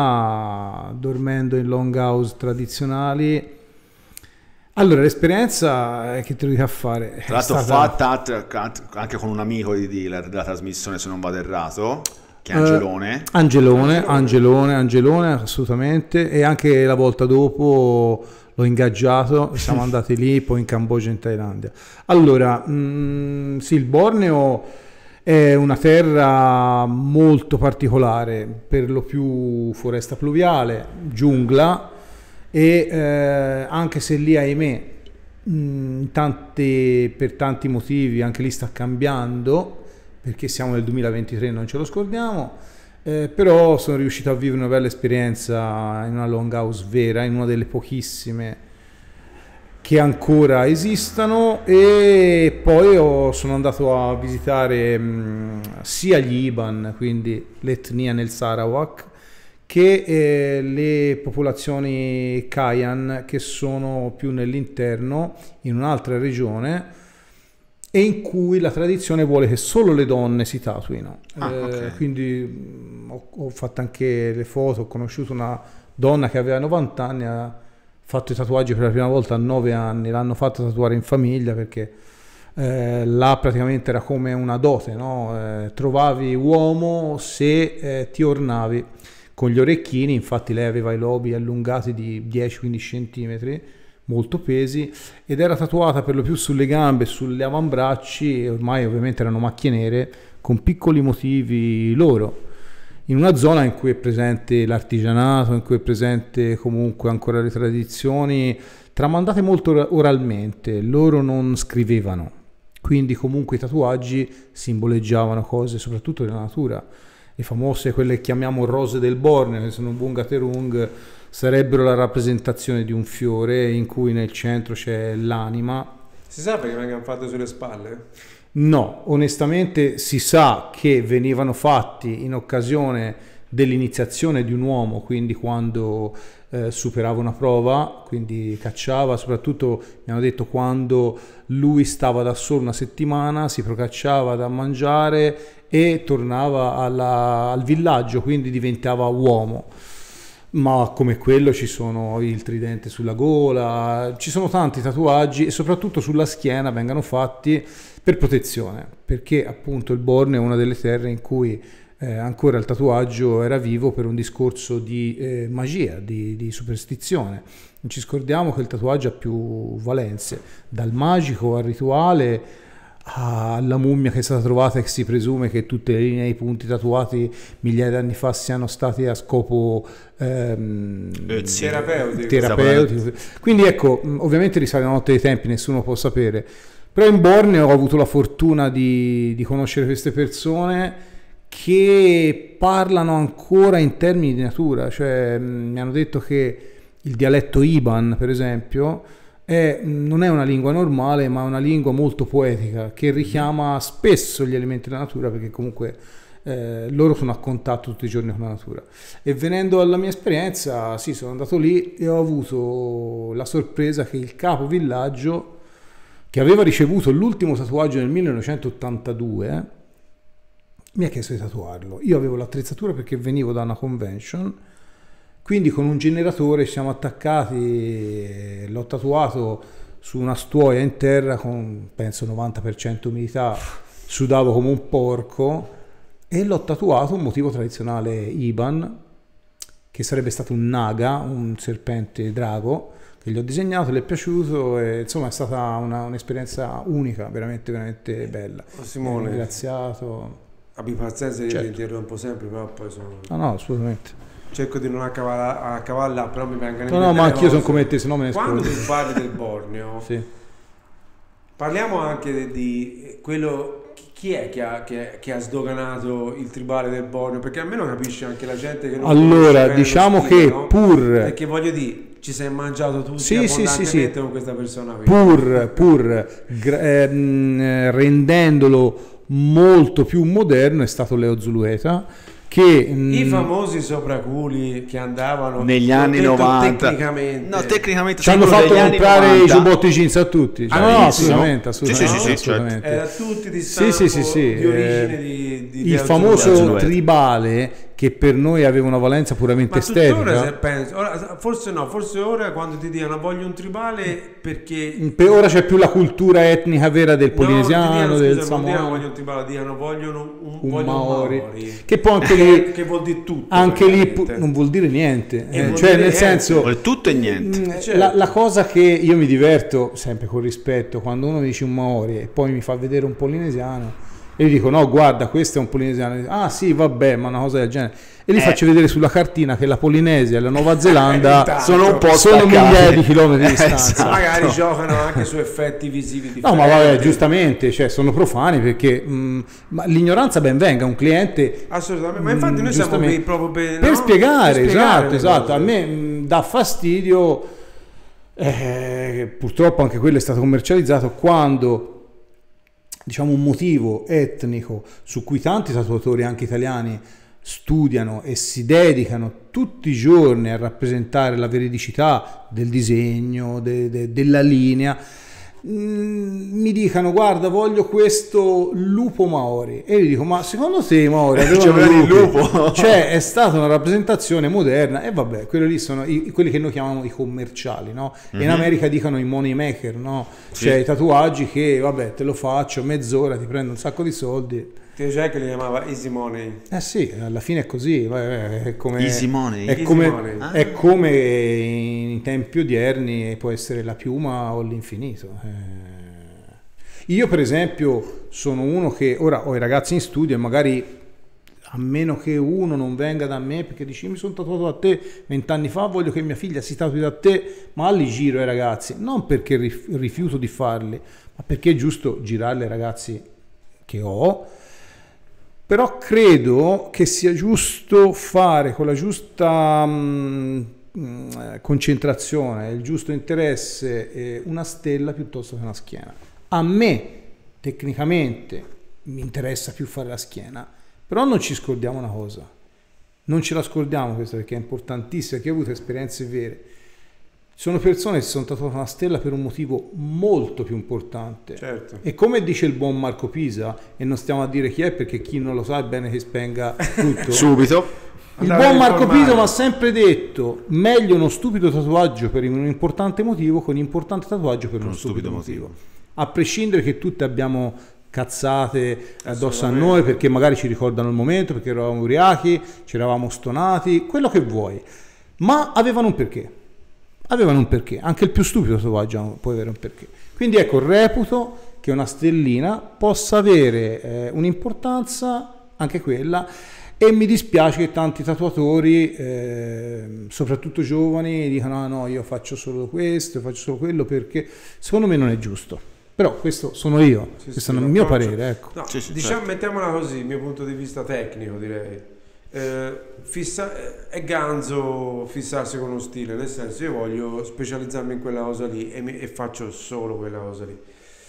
vera, dormendo in longhouse tradizionali. Allora, l'esperienza che te lo dico a fare. Tra l'altro stata... fatta anche con un amico di, di, della trasmissione, se non vado errato, che è Angelone. Uh, Angelone, Angelone, Angelone, assolutamente. E anche la volta dopo l'ho ingaggiato, siamo andati lì, poi in Cambogia e in Thailandia. Allora, mh, sì, il Borneo è una terra molto particolare, per lo più foresta pluviale, giungla, e eh, anche se lì, ahimè, mh, tanti, per tanti motivi, anche lì sta cambiando, perché siamo nel duemilaventitré, non ce lo scordiamo, eh, però sono riuscito a vivere una bella esperienza in una longhouse vera, in una delle pochissime che ancora esistano, e poi ho, sono andato a visitare mh, sia gli Iban, quindi l'etnia nel Sarawak, che eh, le popolazioni Kayan, che sono più nell'interno, in un'altra regione, e in cui la tradizione vuole che solo le donne si tatuino. Ah, eh, okay. Quindi mh, ho, ho fatto anche le foto, ho conosciuto una donna che aveva novanta anni, ha fatto i tatuaggi per la prima volta a nove anni, l'hanno fatto tatuare in famiglia perché eh, là praticamente era come una dote, no? Eh, trovavi uomo se eh, ti ornavi con gli orecchini. Infatti lei aveva i lobi allungati di dieci quindici centimetri, molto pesi, ed era tatuata per lo più sulle gambe, sulle avambracci, e ormai ovviamente erano macchie nere con piccoli motivi loro, in una zona in cui è presente l'artigianato, in cui è presente comunque ancora le tradizioni tramandate molto oralmente. Loro non scrivevano, quindi comunque i tatuaggi simboleggiavano cose soprattutto della natura. Le famose, quelle che chiamiamo rose del Borneo, che sono Bungaterung, sarebbero la rappresentazione di un fiore in cui nel centro c'è l'anima. Si sa perché vengono fatte sulle spalle? No, onestamente si sa che venivano fatti in occasione dell'iniziazione di un uomo, quindi quando eh, superava una prova, quindi cacciava, soprattutto mi hanno detto quando lui stava da solo una settimana, si procacciava da mangiare e tornava alla, al villaggio, quindi diventava uomo. Ma come quello ci sono il tridente sulla gola, ci sono tanti tatuaggi, e soprattutto sulla schiena vengono fatti per protezione, perché appunto il Borneo è una delle terre in cui eh, ancora il tatuaggio era vivo per un discorso di eh, magia, di, di superstizione. Non ci scordiamo che il tatuaggio ha più valenze, dal magico al rituale, alla mummia che è stata trovata, e che si presume che tutte le linee e i punti tatuati migliaia di anni fa siano stati a scopo ehm, terapeutico. terapeutico. Quindi ecco, ovviamente risale a notte dei tempi, nessuno può sapere, però in Borneo ho avuto la fortuna di, di conoscere queste persone che parlano ancora in termini di natura, cioè mh, mi hanno detto che il dialetto Iban, per esempio, È, non è una lingua normale, ma è una lingua molto poetica che richiama spesso gli elementi della natura, perché comunque eh, loro sono a contatto tutti i giorni con la natura. E venendo alla mia esperienza, sì, sono andato lì e ho avuto la sorpresa che il capo villaggio, che aveva ricevuto l'ultimo tatuaggio nel millenovecentottantadue, mi ha chiesto di tatuarlo. Io avevo l'attrezzatura perché venivo da una convention, quindi con un generatore ci siamo attaccati, l'ho tatuato su una stuoia in terra con penso novanta per cento umidità, sudavo come un porco, e l'ho tatuato un motivo tradizionale Iban, che sarebbe stato un naga, un serpente drago, che gli ho disegnato, le è piaciuto, e insomma è stata una, un'esperienza unica, veramente veramente bella. Oh, Simone, ringraziato. Abbi pazienza, io Certo. ti interrompo sempre, però poi sono... No, no, assolutamente. Cerco di non accavalla- accavallare, però mi vengono in No, no, mente ma le anch'io sono cose. come te, se no me ne Quando esplode. tu parli del Borneo, Sì. parliamo anche di quello, chi è che ha, che, che ha sdoganato il tribale del Borneo, perché almeno capisce anche la gente che non conosce Allora, bene lo diciamo stile, che no? pur Perché voglio dire, ci sei mangiato tutti Sì, sì, sì, abbondantemente sì. con questa persona qui. pur, pur gra- ehm, rendendolo molto più moderno è stato Leo Zulueta, che I mh, famosi sopraculi che andavano negli l'ho anni detto novanta, tecnicamente, no, tecnicamente ci hanno sicuro fatto degli anni comprare i novanta. giubbotti jeans a tutti. Cioè, Ah, no, sì, assolutamente, sì, sì, assolutamente, sì, sì, certo. assolutamente. era tutti di Sì, stampo sì, sì, sì, di origine eh, di, di il di famoso Azzurro. tribale che per noi aveva una valenza puramente Ma tuttora se estetica. penso, ora, forse no, forse ora quando ti dicono voglio un tribale perché Per ora c'è più la cultura etnica vera del polinesiano, no, del scusa, non dicono samoano, voglio un tribale, dicono vogliono un, un voglio maori, un maori. che poi anche che, lì, che vuol dire tutto. anche lì praticamente. pu- non vuol dire niente, E eh, vuol cioè dire nel niente. senso Vuole tutto e niente. Mm, certo. la, la cosa che io mi diverto sempre con rispetto quando uno mi dice un maori e poi mi fa vedere un polinesiano e gli dico no guarda questo è un polinesiano, ah sì vabbè ma una cosa del genere e gli Eh. faccio vedere sulla cartina che la Polinesia e la Nuova Zelanda Tanto. Sono un po' sono staccati. migliaia di chilometri di distanza. Esatto. Magari giocano anche su effetti visivi differenti. No, ma vabbè, giustamente, cioè, sono profani perché mh, ma l'ignoranza ben venga, un cliente Assolutamente, ma infatti mh, noi siamo giustamente, qui proprio per, per no? spiegare, Per spiegare esatto, le esatto. cose. A me mh, dà fastidio, eh, purtroppo anche quello è stato commercializzato quando diciamo un motivo etnico su cui tanti tatuatori anche italiani studiano e si dedicano tutti i giorni a rappresentare la veridicità del disegno, de, de, della linea, mm, mi dicano guarda voglio questo lupo maori e io gli dico ma secondo te i maori avevano C'avevano il lupi? lupo? Cioè è stata una rappresentazione moderna e vabbè quelli lì sono i, quelli che noi chiamiamo i commerciali, no? E in America dicono i money maker, no? Cioè Sì. i tatuaggi che vabbè te lo faccio mezz'ora ti prendo un sacco di soldi. C'è che li chiamava Easy Money. Eh sì, alla fine è così, è come, Easy money? è Easy come, money. Ah. è come in tempi odierni può essere la piuma o l'infinito. Eh. Io per esempio sono uno che, ora ho i ragazzi in studio e magari a meno che uno non venga da me perché dici mi sono tatuato da te vent'anni fa, voglio che mia figlia si tatui da te, ma li giro ai ragazzi, non perché rif- rifiuto di farli, ma perché è giusto girarli ai ragazzi che ho. Però credo che sia giusto fare con la giusta mh, mh, concentrazione, il giusto interesse, eh, una stella piuttosto che una schiena. A me, tecnicamente, mi interessa più fare la schiena, però non ci scordiamo una cosa. Non ce la scordiamo questa perché è importantissima, che ho avuto esperienze vere. Sono persone che si sono tatuate una stella per un motivo molto più importante. Certo. E come dice il buon Marco Pisa, e non stiamo a dire chi è perché chi non lo sa è bene che spenga tutto. Subito. Il Andate buon a Marco informare. Pisa mi ha sempre detto meglio uno stupido tatuaggio per un importante motivo che un importante tatuaggio per uno stupido motivo. A prescindere che tutti abbiamo cazzate addosso a noi perché magari ci ricordano il momento, perché eravamo ubriachi, ci eravamo stonati, quello che vuoi. Ma avevano un perché. Avevano un perché, anche il più stupido tatuaggio può avere un perché. Quindi ecco, reputo che una stellina possa avere eh, un'importanza, anche quella, e mi dispiace che tanti tatuatori, eh, soprattutto giovani, dicano ah no, io faccio solo questo, faccio solo quello, perché secondo me non è giusto. Però questo sono io, Sì, questo sì, è il lo mio approccio. parere, ecco. No, Sì, sì, diciamo, certo. mettiamola così, il mio punto di vista tecnico, direi. Eh, fissa- è ganzo fissarsi con uno stile, nel senso io voglio specializzarmi in quella cosa lì e, mi- e faccio solo quella cosa lì.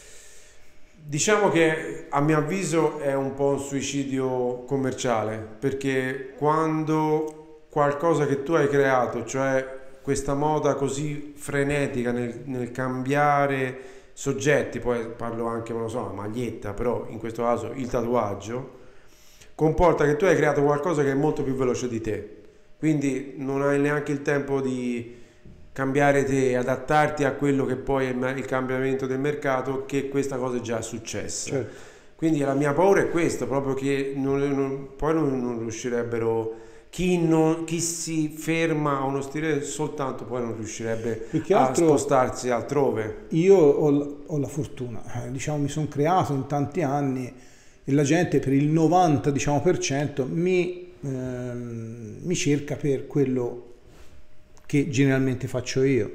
Diciamo che a mio avviso è un po' un suicidio commerciale, perché quando qualcosa che tu hai creato, cioè questa moda così frenetica nel, nel cambiare soggetti, poi parlo anche, non lo so, la maglietta, però in questo caso il tatuaggio, comporta che tu hai creato qualcosa che è molto più veloce di te, quindi non hai neanche il tempo di cambiare te, adattarti a quello che poi è il cambiamento del mercato, che questa cosa è già successa. Certo. Quindi la mia paura è questo, proprio che non, non, poi non, non riuscirebbero, chi, non, chi si ferma a uno stile soltanto poi non riuscirebbe Più che a altro- spostarsi altrove. Io ho, la- ho la fortuna, eh, diciamo, mi sono creato in tanti anni e la gente per il novanta diciamo, per cento mi, ehm, mi cerca per quello che generalmente faccio io.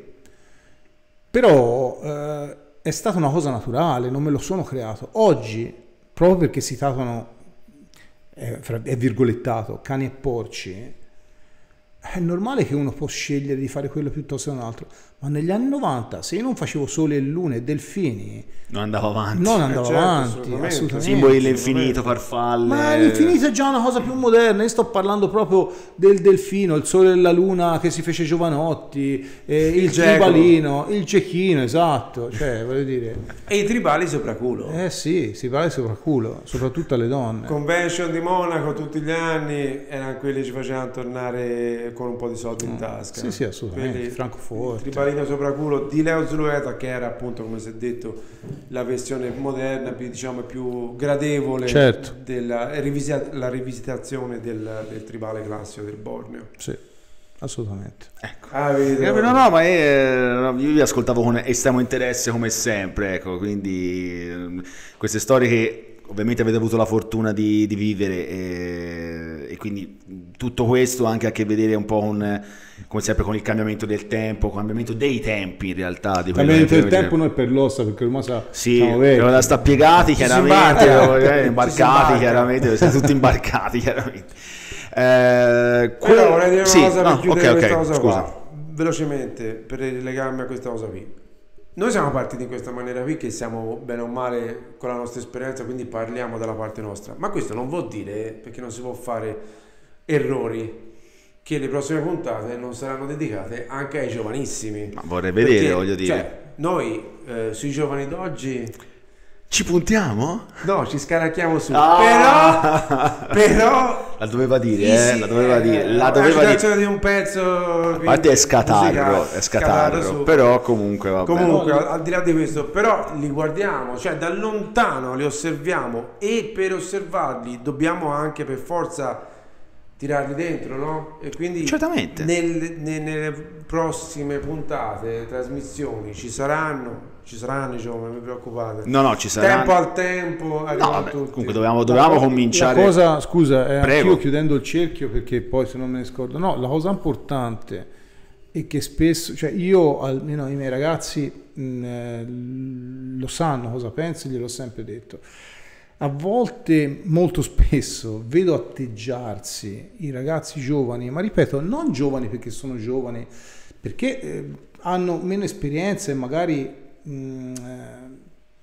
Però eh, è stata una cosa naturale, non me lo sono creato. Oggi, proprio perché si tatuano, è, fra- è virgolettato, cani e porci, è normale che uno può scegliere di fare quello piuttosto che un altro, ma negli anni novanta se io non facevo Sole e Lune e Delfini non andavo avanti, non andavo Eh, certo, avanti, assolutamente. assolutamente. simboli dell'infinito, farfalle, Ma l'infinito è già una cosa più moderna. Io sto parlando proprio del delfino, il sole e la luna che si fece Giovanotti, eh, il geco. tribalino, il cecchino, esatto. Cioè, voglio dire, E i tribali sopra culo. eh sì, si parla sopra culo, soprattutto alle donne. Convention di Monaco tutti gli anni erano quelli che ci facevano tornare con un po' di soldi in tasca. Sì, sì, assolutamente. Quelli- Francoforte. Il tribalino sopra culo di Leo Zulueta, che era appunto, come si è detto, la versione moderna, più, diciamo più gradevole Certo. della rivisi- la rivisitazione del, del tribale classico del Borneo. Sì, assolutamente. Ah, vedi, Eh, no, no, ma io, io vi ascoltavo con estremo interesse come sempre, ecco, quindi eh, queste storie che ovviamente avete avuto la fortuna di, di vivere e, e quindi tutto questo anche a che vedere un po' con, come sempre, con il cambiamento del tempo, cambiamento dei tempi in realtà. Di quello Cambiamento che- del tempo noi per l'ossa, perché ormai sa, Sì, siamo vecchi. da sta piegati chiaramente, imbarca. eh, Ci si imbarcati imbarca. chiaramente, siete tutti imbarcati chiaramente. Eh, que- Però vorrei dire una sì, cosa per no, chiudere ok, ok, questa cosa scusa. qua, velocemente, per rilegarmi a questa cosa qui. Noi siamo partiti in questa maniera qui, che siamo bene o male con la nostra esperienza, quindi parliamo dalla parte nostra, ma questo non vuol dire, perché non si può fare errori, che le prossime puntate non saranno dedicate anche ai giovanissimi. Ma vorrei vedere, Perché, voglio dire. cioè, noi eh, sui giovani d'oggi Ci puntiamo? no, ci scaracchiamo su, Ah! però però La doveva dire, sì, eh, la doveva dire, la una doveva dire. citazione di un pezzo, A parte è scatarro, musicale, è scatarro, su. però comunque vabbè. Comunque, al al di là di questo, però li guardiamo, cioè da lontano li osserviamo, e per osservarli dobbiamo anche per forza tirarli dentro, no? E quindi Certamente. nel- ne- nelle prossime puntate, trasmissioni, ci saranno, ci saranno, diciamo, non vi preoccupate. No, no, ci saranno. Tempo al tempo, No, arrivano vabbè, tutti. comunque dovevamo, dovevamo cominciare. La cosa, scusa, eh, Prego. anch'io chiudendo il cerchio perché poi se non me ne scordo, no, la cosa importante è che spesso, cioè io, almeno i miei ragazzi mh, eh, lo sanno cosa penso, gliel'ho sempre detto. A volte, molto spesso, vedo atteggiarsi i ragazzi giovani, ma ripeto, non giovani perché sono giovani, perché eh, hanno meno esperienza e magari mh, eh,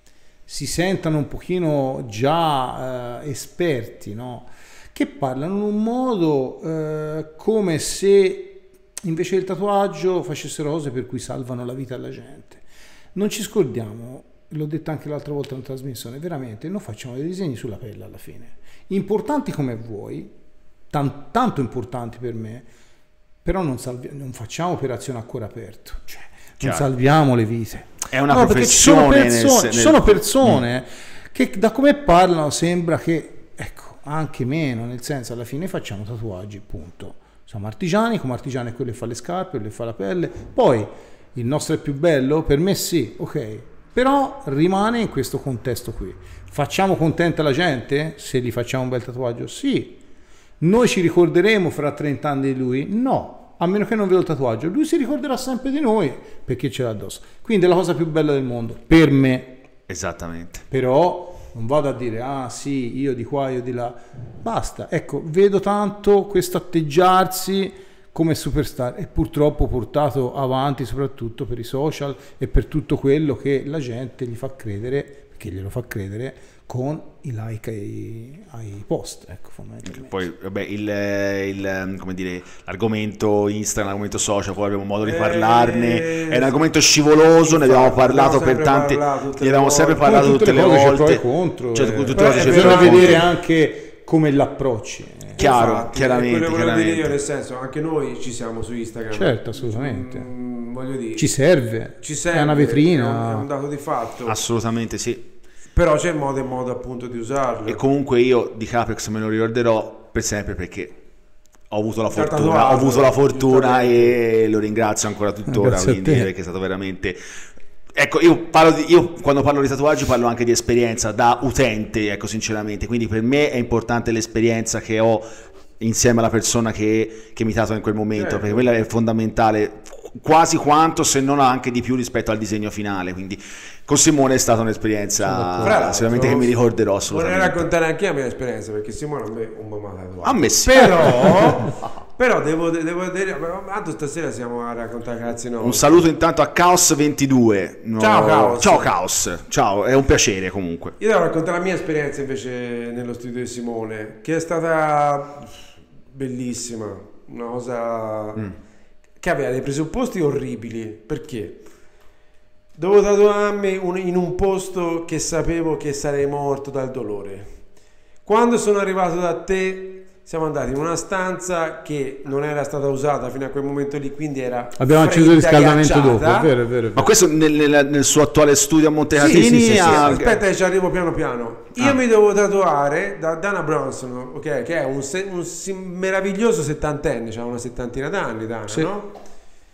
si sentono un pochino già eh, esperti, no? Che parlano in un modo eh, come se invece del tatuaggio facessero cose per cui salvano la vita alla gente. Non ci scordiamo, l'ho detto anche l'altra volta in trasmissione, veramente noi facciamo dei disegni sulla pelle alla fine, importanti come vuoi, tan- tanto importanti per me, però non, salvi- non facciamo operazione a cuore aperto, cioè non Chiaro. salviamo le vite. È una No, perché ci sono professione nel persone, se- ci nel- sono persone che da come parlano sembra che, ecco, anche meno, nel senso alla fine facciamo tatuaggi, punto. Siamo artigiani, come artigiani è quello che fa le scarpe, quello che fa la pelle, poi il nostro è più bello? Per me sì, ok, però rimane in questo contesto qui. Facciamo contenta la gente se gli facciamo un bel tatuaggio? Sì. Noi ci ricorderemo fra trenta anni di lui? No, a meno che non vedo il tatuaggio. Lui si ricorderà sempre di noi perché ce l'ha addosso. Quindi è la cosa più bella del mondo, per me. Esattamente. Però non vado a dire, ah sì, io di qua, io di là. Basta, ecco, vedo tanto questo atteggiarsi come superstar e purtroppo portato avanti soprattutto per i social e per tutto quello che la gente gli fa credere, perché glielo fa credere con i like ai, ai post, ecco, fondamentalmente. Poi vabbè, il, il, come dire, l'argomento Instagram, l'argomento social, poi avremo modo di Eh, parlarne, è un argomento scivoloso, ne abbiamo infatti, parlato abbiamo per sempre tanti, parlato tutte ne abbiamo le sempre volte. parlato Come tutte le cose c'è volte, pro e contro, cioè, eh. tutte le Però cose è c'è vero, pro e Bisogna contro. vedere anche come l'approcci. eh. Chiaro, Infatti, chiaramente, quello che volevo dire chiaramente. io, nel senso, anche noi ci siamo su Instagram. Certo, assolutamente. Mm, voglio dire, Ci serve, ci serve, è una è vetrina. un, è un dato di fatto. Assolutamente sì. Però c'è modo e modo appunto di usarlo. E comunque io di Capex me lo ricorderò per sempre perché ho avuto la fortuna, tatuato, ho avuto la fortuna giustamente. e lo ringrazio ancora tuttora, Grazie a quindi te. perché è stato veramente... Ecco, io, parlo di, io quando parlo di tatuaggi parlo anche di esperienza da utente, ecco, sinceramente, quindi per me è importante l'esperienza che ho insieme alla persona che, che mi tatua in quel momento, Certo. perché quella è fondamentale quasi quanto, se non anche di più rispetto al disegno finale, quindi con Simone è stata un'esperienza Fra l'altro, sicuramente che mi ricorderò vorrei assolutamente. raccontare anche la mia esperienza, perché Simone a me un mamma tatuato. A me sì. Però, Però devo, devo dire, tanto stasera siamo a raccontare cazzi nostri. Un saluto intanto a Chaos ventidue. No, Ciao Chaos. Ciao Chaos, ciao, è un piacere comunque. Io devo raccontare la mia esperienza invece nello studio di Simone, che è stata bellissima, una cosa mm. che aveva dei presupposti orribili. Perché? Dovevo tatuarmi un, in un posto che sapevo che sarei morto dal dolore. Quando sono arrivato da te siamo andati in una stanza che non era stata usata fino a quel momento lì, quindi era abbiamo acceso il riscaldamento dopo, è vero, è vero, è vero. Ma questo nel, nel, nel suo attuale studio a Montecatini? Sì, sì, sì, sì, ha... sì. Aspetta che ci arrivo piano piano. Io ah. mi devo tatuare da Dana Bronson, ok, che è un, un, un meraviglioso settantenne, c'ha una settantina d'anni Dana, sì. no?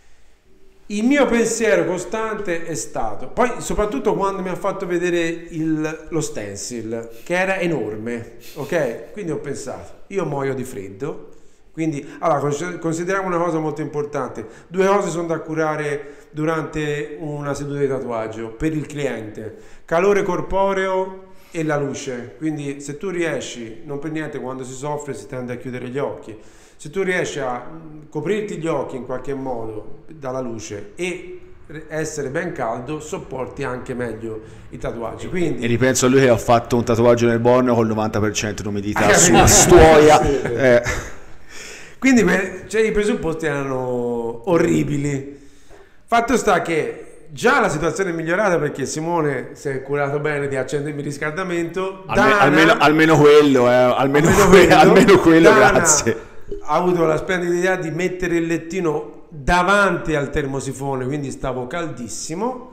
Il mio pensiero costante è stato, poi soprattutto quando mi ha fatto vedere il, lo stencil, che era enorme, ok? Quindi ho pensato, io muoio di freddo, quindi, allora, consideriamo una cosa molto importante, due cose sono da curare durante una seduta di tatuaggio, per il cliente, calore corporeo e la luce, quindi se tu riesci, non per niente quando si soffre si tende a chiudere gli occhi, se tu riesci a coprirti gli occhi in qualche modo dalla luce e essere ben caldo, sopporti anche meglio i tatuaggi. Quindi... E ripenso a lui che ha fatto un tatuaggio nel Borneo col novanta per cento di umidità su una stuoia. Sì. Eh. Quindi cioè, i presupposti erano orribili. Fatto sta che già la situazione è migliorata perché Simone si è curato bene di accendermi il riscaldamento. Alme, Dana, almeno, almeno quello, eh. almeno, almeno quello, quello, almeno quello Dana grazie. Ha avuto la splendida idea di mettere il lettino davanti al termosifone, quindi stavo caldissimo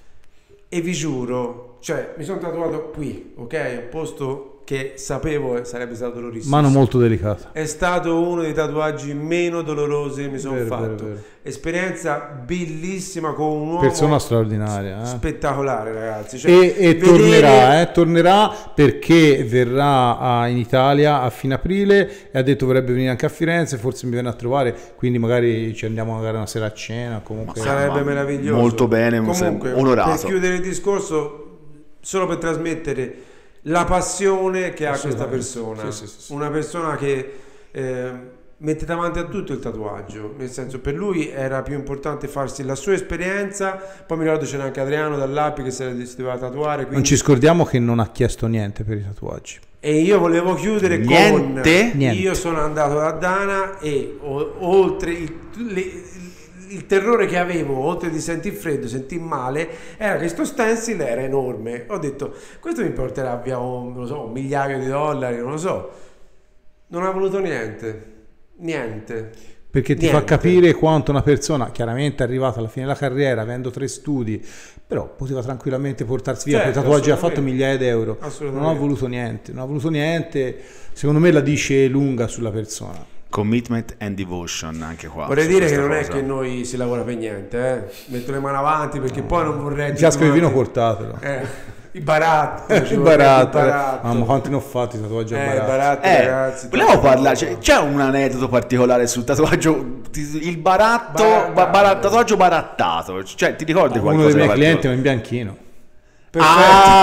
e vi giuro, cioè mi sono tatuato qui, ok? Un posto che sapevo sarebbe stato dolorosissimo. Mano molto delicata. È stato uno dei tatuaggi meno dolorosi che mi sono vero, fatto. Vero, vero. Esperienza bellissima con un uomo persona straordinaria, eh? spettacolare, ragazzi. Cioè, e e vedere... tornerà, eh? tornerà perché verrà a, in Italia a fine aprile e ha detto vorrebbe venire anche a Firenze, forse mi viene a trovare, quindi magari ci andiamo magari una sera a cena. Comunque sarebbe ma, meraviglioso. Molto bene, comunque, onorato. Per chiudere il discorso, solo per trasmettere la passione che ha questa persona, sì, sì, sì. una persona che eh, mette davanti a tutto il tatuaggio, nel senso per lui era più importante farsi la sua esperienza, poi mi ricordo c'era anche Adriano dall'Alpi che si doveva tatuare, quindi... non ci scordiamo che non ha chiesto niente per i tatuaggi. E io volevo chiudere niente? con niente. Io sono andato da Dana e o, oltre il, le, il terrore che avevo, oltre di sentir freddo, sentir male, era che sto stencil era enorme. Ho detto, questo mi porterà via un, non lo so, un migliaio di dollari, non lo so. Non ha voluto niente. Niente. Perché ti niente. fa capire quanto una persona, chiaramente è arrivata alla fine della carriera, avendo tre studi, però poteva tranquillamente portarsi via, certo, quei tatuaggi ha fatto migliaia di euro. Non ha voluto niente, non ha voluto niente. Secondo me la dice lunga sulla persona. Commitment and devotion anche qua. Vorrei dire che non cosa. è che noi si lavora per niente, eh. Metto le mani avanti perché no. poi non vorrei... Il fiasco di vino portatelo. Eh, i baratti. il baratto. Ah, ma quanti ne ho fatti tatuaggi a eh, baratto? baratti, eh, ragazzi. Volevo parlare, c'è, c'è un aneddoto particolare sul tatuaggio, il baratto, Barattato. ba, barat, tatuaggio barattato. Cioè, ti ricordi qualcosa? Uno dei miei clienti è in bianchino. Perfetto.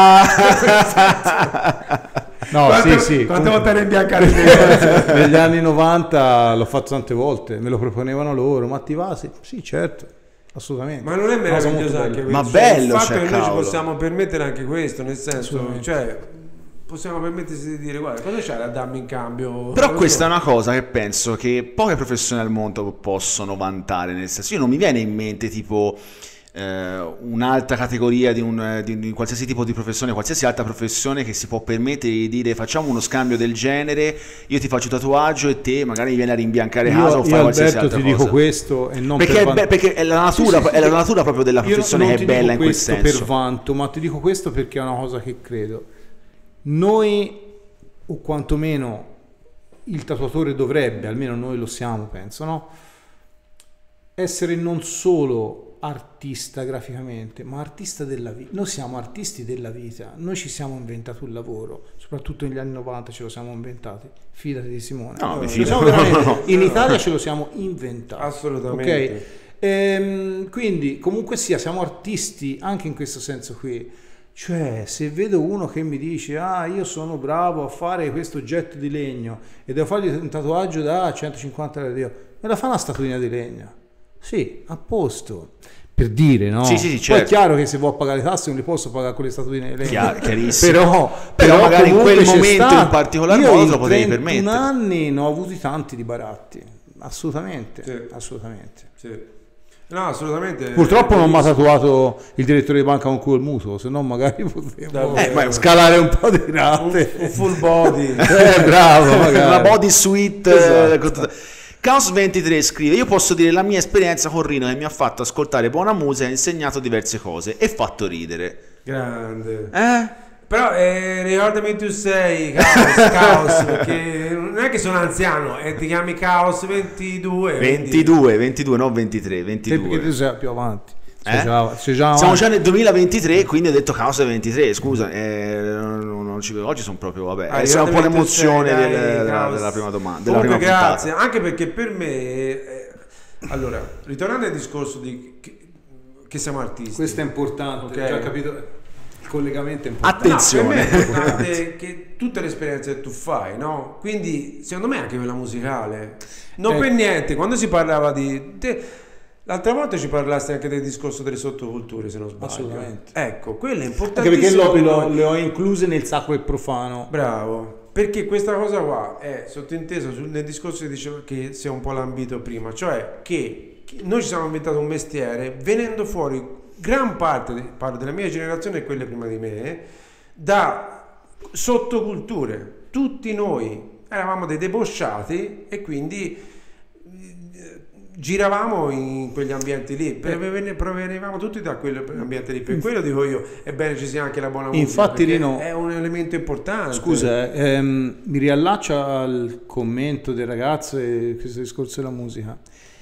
Ah! No, quante, sì, sì. Quante volte eri in bianca negli anni novanta l'ho fatto tante volte, me lo proponevano loro, ma ti va? Sì, sì, certo, assolutamente. Ma non è meraviglioso anche questo? Ma bello, il fatto cioè, che noi ci cavolo. possiamo permettere anche questo, nel senso, cioè possiamo permettersi di dire guarda, cosa c'è da darmi in cambio? Però questa è una cosa che penso che poche professioni al mondo possono vantare, nel senso, io non mi viene in mente tipo eh, un'altra categoria di un, di, di qualsiasi tipo di professione, qualsiasi altra professione che si può permettere di dire facciamo uno scambio del genere, io ti faccio tatuaggio e te magari mi vieni a rimbiancare casa o fai qualsiasi Alberto, altra ti cosa. dico questo e non perché, per è, vanto. perché è la natura, sì, sì, è la sì, natura proprio della professione che è bella in quel senso. Per vanto, ma ti dico questo perché è una cosa che credo. Noi, o quantomeno il tatuatore dovrebbe, almeno noi lo siamo, penso, no? Essere non solo artista graficamente, ma artista della vita. Noi siamo artisti della vita, noi ci siamo inventati un lavoro, soprattutto negli anni novanta ce lo siamo inventati. Fidati di Simone. No, no, mi fido. fido. No, no. In Italia ce lo siamo inventati. Assolutamente. Okay? Ehm, quindi comunque sia, siamo artisti anche in questo senso qui. Cioè, se vedo uno che mi dice ah, io sono bravo a fare questo oggetto di legno e devo fargli un tatuaggio da centocinquanta euro, me la fa una statuina di legno. Sì, a posto. Per dire, no? Sì, sì, sì, Poi certo. è chiaro che se vuoi pagare le tasse non li posso pagare con le statuine di legno. Chiaro, chiarissimo. Però, Però magari in comunque quel c'è momento stato. in particolar Io modo in lo potevi trentuno permettere. anni ne ho avuti tanti di baratti. Assolutamente, Sì. assolutamente. Sì. No, assolutamente. Purtroppo eh, non mi ha benissimo. tatuato il direttore di banca con cui ho il mutuo, se no magari potevo Davvero. eh, ma scalare un po' di rate. Un full body. Eh, bravo, magari. Una body suite. Esatto. eh, con tutta- Chaos ventitré scrive: io posso dire la mia esperienza con Rino, che mi ha fatto ascoltare buona musica, ha insegnato diverse cose e fatto ridere. Grande. Eh? Però eh, ricordami tu sei Chaos, Chaos, perché non è che sono anziano, e ti chiami Chaos ventidue. ventidue, ventidue, no ventitré, Te ventidue. perché tu sei più avanti. Sei Eh? già- sei già Siamo avanti. già nel duemilaventitré, quindi ho detto Chaos ventitré, scusa, eh, non, non ci, oggi sono proprio, vabbè, Ah, è stata un po' ricordami tu sei, l'emozione dai, del- della, Chaos. della prima domanda, della Comunque prima grazie, puntata. anche perché per me eh, allora, ritornando al discorso di che, che siamo artisti. Questo è importante, Ok. già capito? Il collegamento è importante. Attenzione. No, per me è importante che tutte le esperienze che tu fai, no? Quindi secondo me anche quella musicale. Non Eh. per niente, quando si parlava di te, l'altra volta ci parlasti anche del discorso delle sottoculture, se non sbaglio. Assolutamente. Ecco, quello è Anche importantissimo. perché lo- per lo- noi. le ho incluse nel sacro e profano. Bravo, perché questa cosa qua è sottintesa sul- nel discorso che dicevo che si è un po' lambito prima, cioè che, che noi ci siamo inventato un mestiere venendo fuori gran parte, de- parlo della mia generazione e quelle prima di me, da sottoculture. Tutti noi eravamo dei debosciati e quindi eh, giravamo in quegli ambienti lì, Prove- provenivamo tutti da quell'ambiente lì, per quello dico io è bene ci sia anche la buona musica, Infatti, perché Rino, è un elemento importante. Scusa, ehm, mi riallaccio al commento del ragazzo e questo discorso della musica.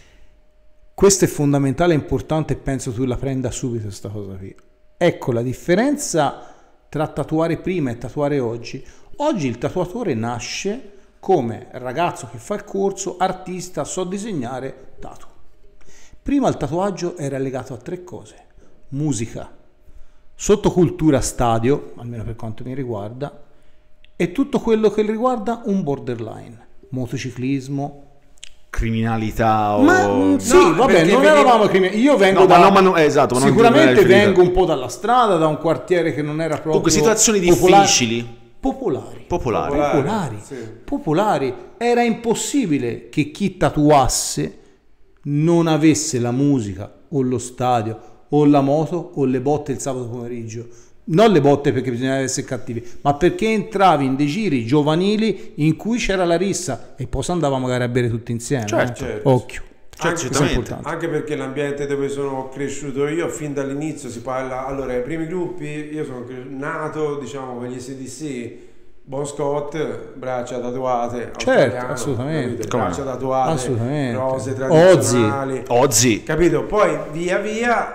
Questo è fondamentale e importante e penso tu la prenda subito questa cosa qui. Ecco la differenza tra tatuare prima e tatuare oggi. Oggi il tatuatore nasce come ragazzo che fa il corso, artista, so disegnare, tatu. Prima il tatuaggio era legato a tre cose: musica, sottocultura stadio, almeno per quanto mi riguarda, e tutto quello che riguarda un borderline, motociclismo. Criminalità o... Ma mm, sì, No, vabbè, perché non vedevo- eravamo criminali. Io vengo No, ma da no, ma no, esatto, ma non sicuramente riferito. vengo un po' dalla strada, da un quartiere che non era proprio Comunque situazioni popolare. difficili. Popolari. Popolari. Popolari. Popolari. Sì. Popolari. Era impossibile che chi tatuasse non avesse la musica o lo stadio o la moto o le botte il sabato pomeriggio. Non le botte perché bisognava essere cattivi, ma perché entravi in dei giri giovanili in cui c'era la rissa e poi si andava magari a bere tutti insieme. Certo, eh. certo. Occhio. Cioè, Anche- Questo è certamente. importante. Anche perché l'ambiente dove sono cresciuto io, fin dall'inizio si parla, allora i primi gruppi, io sono cre- nato diciamo con gli A C D C, Bon Scott, braccia tatuate, Certo, australiano, assolutamente. capito? Come Braccia tatuate, Assolutamente. rose tradizionali, Ozzy. capito? Poi via via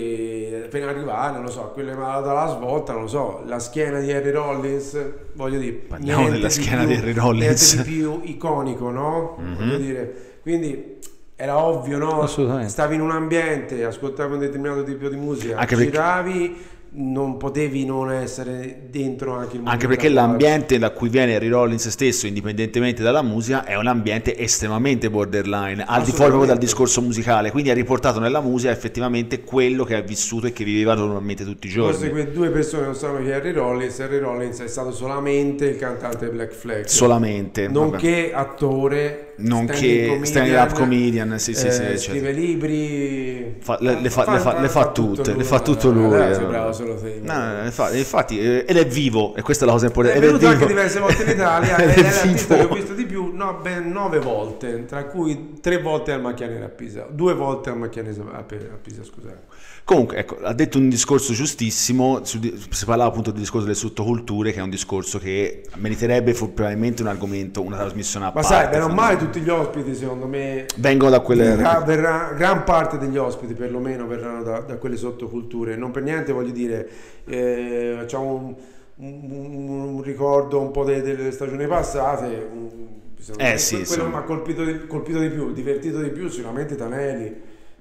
e appena arrivare, non lo so, quello che mi ha dato la svolta, non lo so, la schiena di Harry Rollins, voglio dire, Parliamo niente della di schiena più- di Harry Rollins. niente di più iconico, no? Voglio dire, quindi era ovvio, no? Assolutamente. Stavi in un ambiente, ascoltavi un determinato tipo di musica, Anche perché- giravi, non potevi non essere dentro anche il mondo Anche del perché tatuaggio. l'ambiente da cui viene Harry Rollins stesso, indipendentemente dalla musica, è un ambiente estremamente borderline, al di fuori proprio dal discorso musicale, quindi ha riportato nella musica effettivamente quello che ha vissuto e che viveva normalmente tutti i giorni. Forse quelle due persone non sanno chi è Harry Rollins. Harry Rollins è stato solamente il cantante Black Flag, Solamente. vabbè. nonché attore, Nonché stand up comedian, sì, sì, sì, eh, certo. scrive libri, Fa- le, le fa, le fa- le fa tutte, le fa tutto lui. Eh, sei eh. bravo solo te. No, no, infatti, infatti, eh, ed è vivo, e questa è la cosa importante. È ed venuto anche vivo. diverse volte in Italia Ed ed è è l'artista che ho vivo. visto di più, no, ben nove volte, tra cui tre volte al Macchia Nera a Pisa, due volte al Macchia Nera a Pe- a Pisa, scusate. Comunque, ecco, ha detto un discorso giustissimo, su di- si parlava appunto del discorso delle sottoculture, che è un discorso che meriterebbe fu- probabilmente un argomento, una trasmissione a Ma parte. sai, bene o male tutti gli ospiti secondo me, Vengono da quelle... verrà, verrà- gran parte degli ospiti perlomeno verranno da, da quelle sottoculture, non per niente voglio dire, eh, facciamo un, un- un ricordo un po' de- delle stagioni passate, un- secondo Eh me sì, quello insomma. che mi ha colpito di, colpito di più, divertito di più sicuramente Tanelli.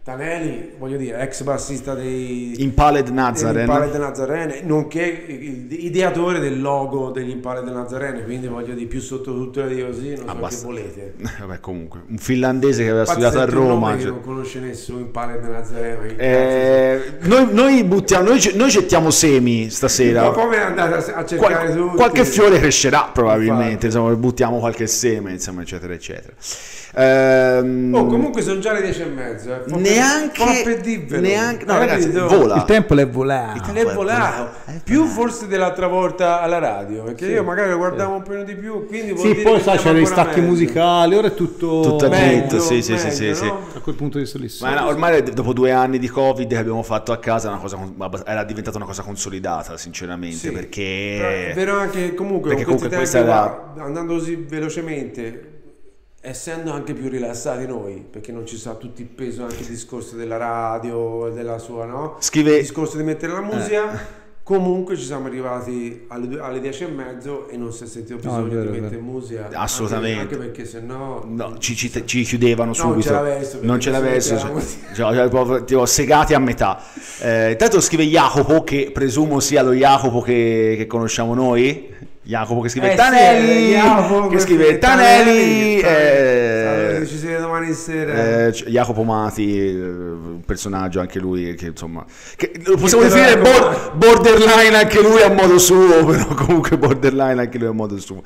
Tanelli, voglio dire, ex bassista dei Impaled Nazarene, Impaled Nazarene, nonché ideatore del logo degli Impaled Nazarene, quindi voglio dire più sotto tutto di così, non Abbast- so che volete. Vabbè, comunque un finlandese che aveva Infatti, studiato a sento un Roma, nome che cioè- non conosce nessuno Impaled Nazarene. Eh, noi, noi buttiamo, noi, noi gettiamo semi stasera. Ma come andate a, a cercare Qual- tutti? qualche fiore crescerà probabilmente, Infatti. insomma, buttiamo qualche seme, insomma, eccetera, eccetera. Ehm, Oh, comunque sono già le dieci e mezza. Eh. Fa neanche, per- fa per dirvelo. neanche, no, Eh, ragazzi, vedo. vola. Il tempo l'è volato. È volato è più volato. forse dell'altra volta alla radio, perché io magari lo guardavo un po' di più, quindi vuol Sì, dire poi che sai, stiamo c'erano gli ancora stacchi meglio. musicali, ora è tutto, Tutto Meglio, agito, sì, sì, sì, meglio, sì, no? a quel punto di vista lì. Ma no, ormai dopo due anni di Covid che abbiamo fatto a casa è una cosa, con- era diventata una cosa consolidata, sinceramente, Sì. Però perché è vero anche comunque perché con questi comunque tempi questa qua, andando così velocemente, essendo anche più rilassati noi, perché non ci sta tutto il peso anche il discorso della radio, della sua, no? Scrive- Il discorso di mettere la musica. Comunque ci siamo arrivati alle, due- alle dieci e mezzo e non si è sentito No, è bisogno vero, di è mettere vero. musica. Assolutamente. Anche, anche perché sennò no, ci, ci, ci chiudevano non subito, ce l'avessero, non perché ce l'avessero, se mettiamo- cioè, cioè, proprio, tipo, segati a metà. Eh, intanto scrive Jacopo, che presumo sia lo Jacopo che, che conosciamo noi. Jacopo che scrive Eh, Tanelli, sì, Jacopo che scrive Tanelli, Tanelli, eh, ci si vede domani sera. eh, c- Jacopo Mati, eh, un personaggio anche lui che insomma che, lo possiamo Che te lo definire bor- raccomando. borderline anche lui a modo suo, però comunque borderline anche lui a modo suo.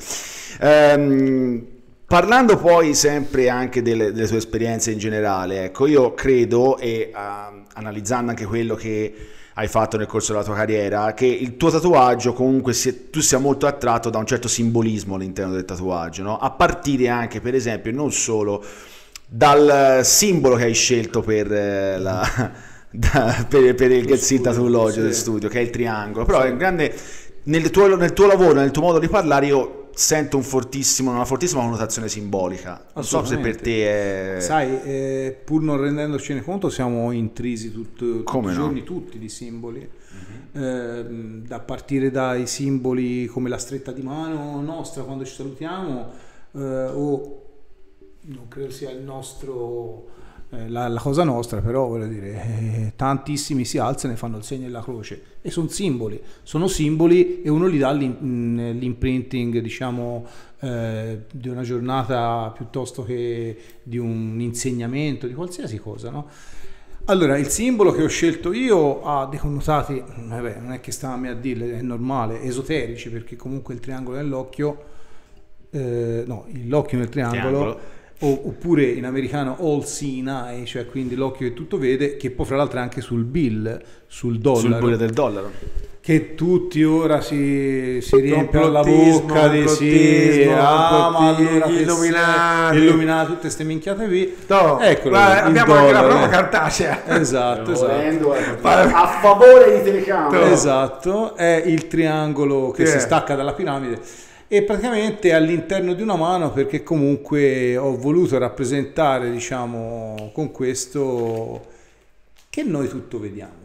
Ehm, parlando poi sempre anche delle, delle tue esperienze in generale, ecco, io credo, e uh, analizzando anche quello che hai fatto nel corso della tua carriera, che il tuo tatuaggio comunque si- tu sia molto attratto da un certo simbolismo all'interno del tatuaggio, no? A partire anche, per esempio, non solo dal simbolo che hai scelto per, eh, la, da- per, per il Get Sit Tattoo Lodge del sì. studio, che è il triangolo, però è un grande, nel tuo, nel tuo lavoro, nel tuo modo di parlare, io sento un fortissimo, una fortissima connotazione simbolica. Non so se per te è... Sai, eh, pur non rendendocene conto, siamo intrisi tutto, tutti Come i no? giorni tutti di simboli. Ehm, da partire dai simboli come la stretta di mano nostra quando ci salutiamo, eh, o non credo sia il nostro, eh, la, la cosa nostra, però voglio dire, eh, tantissimi si alzano e fanno il segno della croce e sono simboli, sono simboli e uno gli dà l'im- l'imprinting, diciamo, eh, di una giornata piuttosto che di un insegnamento, di qualsiasi cosa, no? Allora, il simbolo che ho scelto io ha dei connotati, vabbè, non è che sta a me a dirle, è normale, esoterici, perché comunque il triangolo nell'occhio, eh, no, l'occhio nel triangolo, Triangolo. o- oppure in americano all seeing eye, cioè quindi l'occhio che tutto vede, che poi fra l'altro è anche sul bill, sul dollaro, sul bollo del dollaro. che tutti ora si, si riempiono la Complottismo, bocca di sì, complottismo, ah, ma complottismo, allora che illuminati. se- illuminati, tutte queste minchiate qui. No, Eccolo, guarda, il abbiamo anche la dollaro, prova eh. cartacea. Esatto, esatto. Volendo, eh, a favore di telecamera. Esatto, è il triangolo che Che si è? stacca dalla piramide e praticamente è all'interno di una mano, perché comunque ho voluto rappresentare, diciamo, con questo che noi tutto vediamo.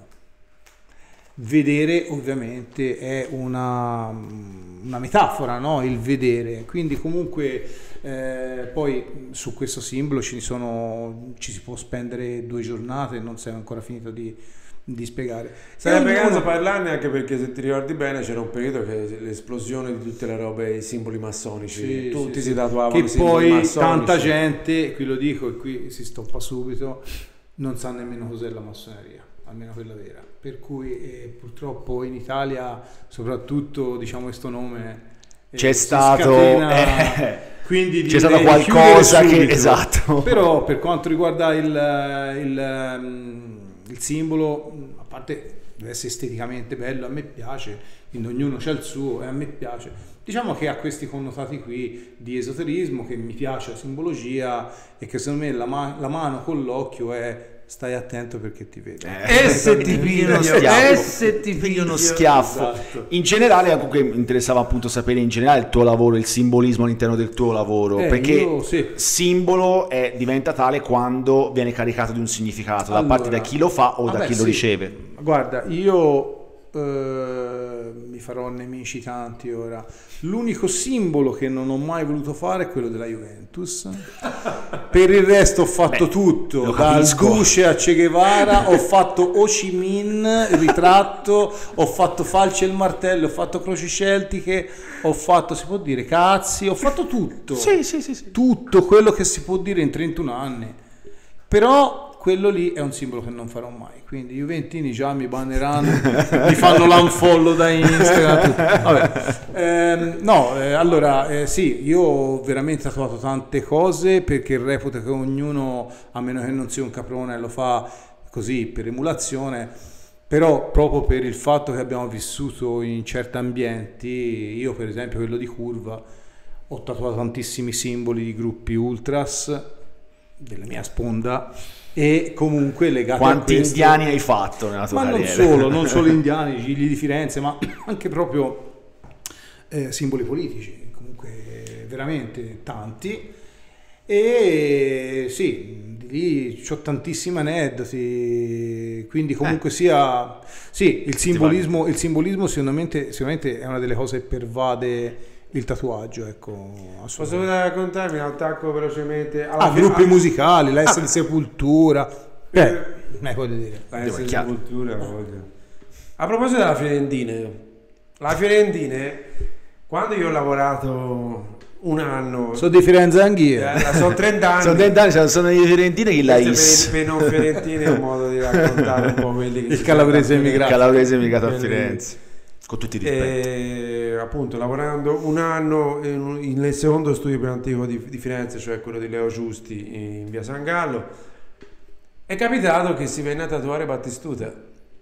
Vedere ovviamente è una, una metafora, no? Il vedere, quindi comunque eh, poi su questo simbolo ci sono, ci si può spendere due giornate, non si è ancora finito di, di spiegare. Sarebbe E ognuno- caso parlarne, anche perché se ti ricordi bene c'era un periodo che l'esplosione di tutte le robe, i simboli massonici, Sì, tutti sì, si sì. tatuavano che i simboli poi massonici. tanta gente, qui lo dico e qui si stoppa subito, non sa nemmeno cos'è la massoneria, almeno quella vera, per cui eh, purtroppo in Italia soprattutto, diciamo, questo nome eh, C'è si stato, scatena, eh, quindi c'è direi stato di qualcosa chiudere che- subito. esatto. Però per quanto riguarda il, il, ehm, il simbolo, a parte deve essere esteticamente bello, a me piace, quindi ognuno c'ha il suo e a me piace. Diciamo che ha questi connotati qui di esoterismo, che mi piace la simbologia e che secondo me la, ma- la mano con l'occhio è stai attento perché ti vedo. Eh, E se ti pigli piglio, uno schiaffo, e se ti pigli uno piglio. schiaffo. Esatto. In generale, comunque mi interessava appunto sapere in generale il tuo lavoro, il simbolismo all'interno del tuo lavoro, Eh, perché io sì. simbolo è, diventa tale quando viene caricato di un significato da Allora, parte da chi lo fa o da vabbè, chi lo sì. riceve. Guarda, io eh, mi farò nemici tanti ora. L'unico simbolo che non ho mai voluto fare è quello della Juventus. Per il resto ho fatto Beh, tutto. tutto, Lo dal capisco. Duce a Che Guevara, ho fatto Ho Chi Minh, il ritratto, ho fatto Falce e il martello, ho fatto Croci Celtiche, ho fatto, si può dire, cazzi, ho fatto tutto. Sì, sì, sì, sì. Tutto quello che si può dire in trentuno anni. Però quello lì è un simbolo che non farò mai, quindi i juventini già mi banneranno, mi fanno l'unfollow da Instagram, tutto. Vabbè. Ehm, no, eh, allora eh, sì, io ho veramente tatuato tante cose perché reputo che ognuno, a meno che non sia un caprone, lo fa così per emulazione, però proprio per il fatto che abbiamo vissuto in certi ambienti, io per esempio quello di Curva, ho tatuato tantissimi simboli di gruppi ultras della mia sponda e comunque legati Quanti a questo. indiani hai fatto nella tua Ma non carriera? solo, non solo indiani, Gigli di Firenze, ma anche proprio eh, simboli politici, comunque veramente tanti. E sì, di lì c'ho tantissimi aneddoti, quindi comunque Eh. sia sì, il simbolismo, il simbolismo sicuramente, sicuramente è una delle cose che pervade il tatuaggio, ecco. Posso assolutamente. raccontarmi un attacco velocemente? Alla Ah, fi- gruppi ah, musicali, la S L Sepultura, eh, eh, voglio dire. La Devo S chiaro. Sepoltura, voglio. A proposito della Fiorentine, la Fiorentine, quando io ho lavorato un anno, Sono di Firenze anch'io. eh, sono trenta anni. Sono trent'anni, sono- sono i fiorentini che la is. Per, per non fiorentini è un modo di raccontare un po' quelli che Il si calabrese sono emigrato. Calabrese emigrato a Quelli- Firenze. Con tutti i rispetti. E appunto lavorando un anno in un- in- nel secondo studio più antico di, di Firenze, cioè quello di Leo Giusti in via San Gallo, è capitato che si venne a tatuare Battistuta.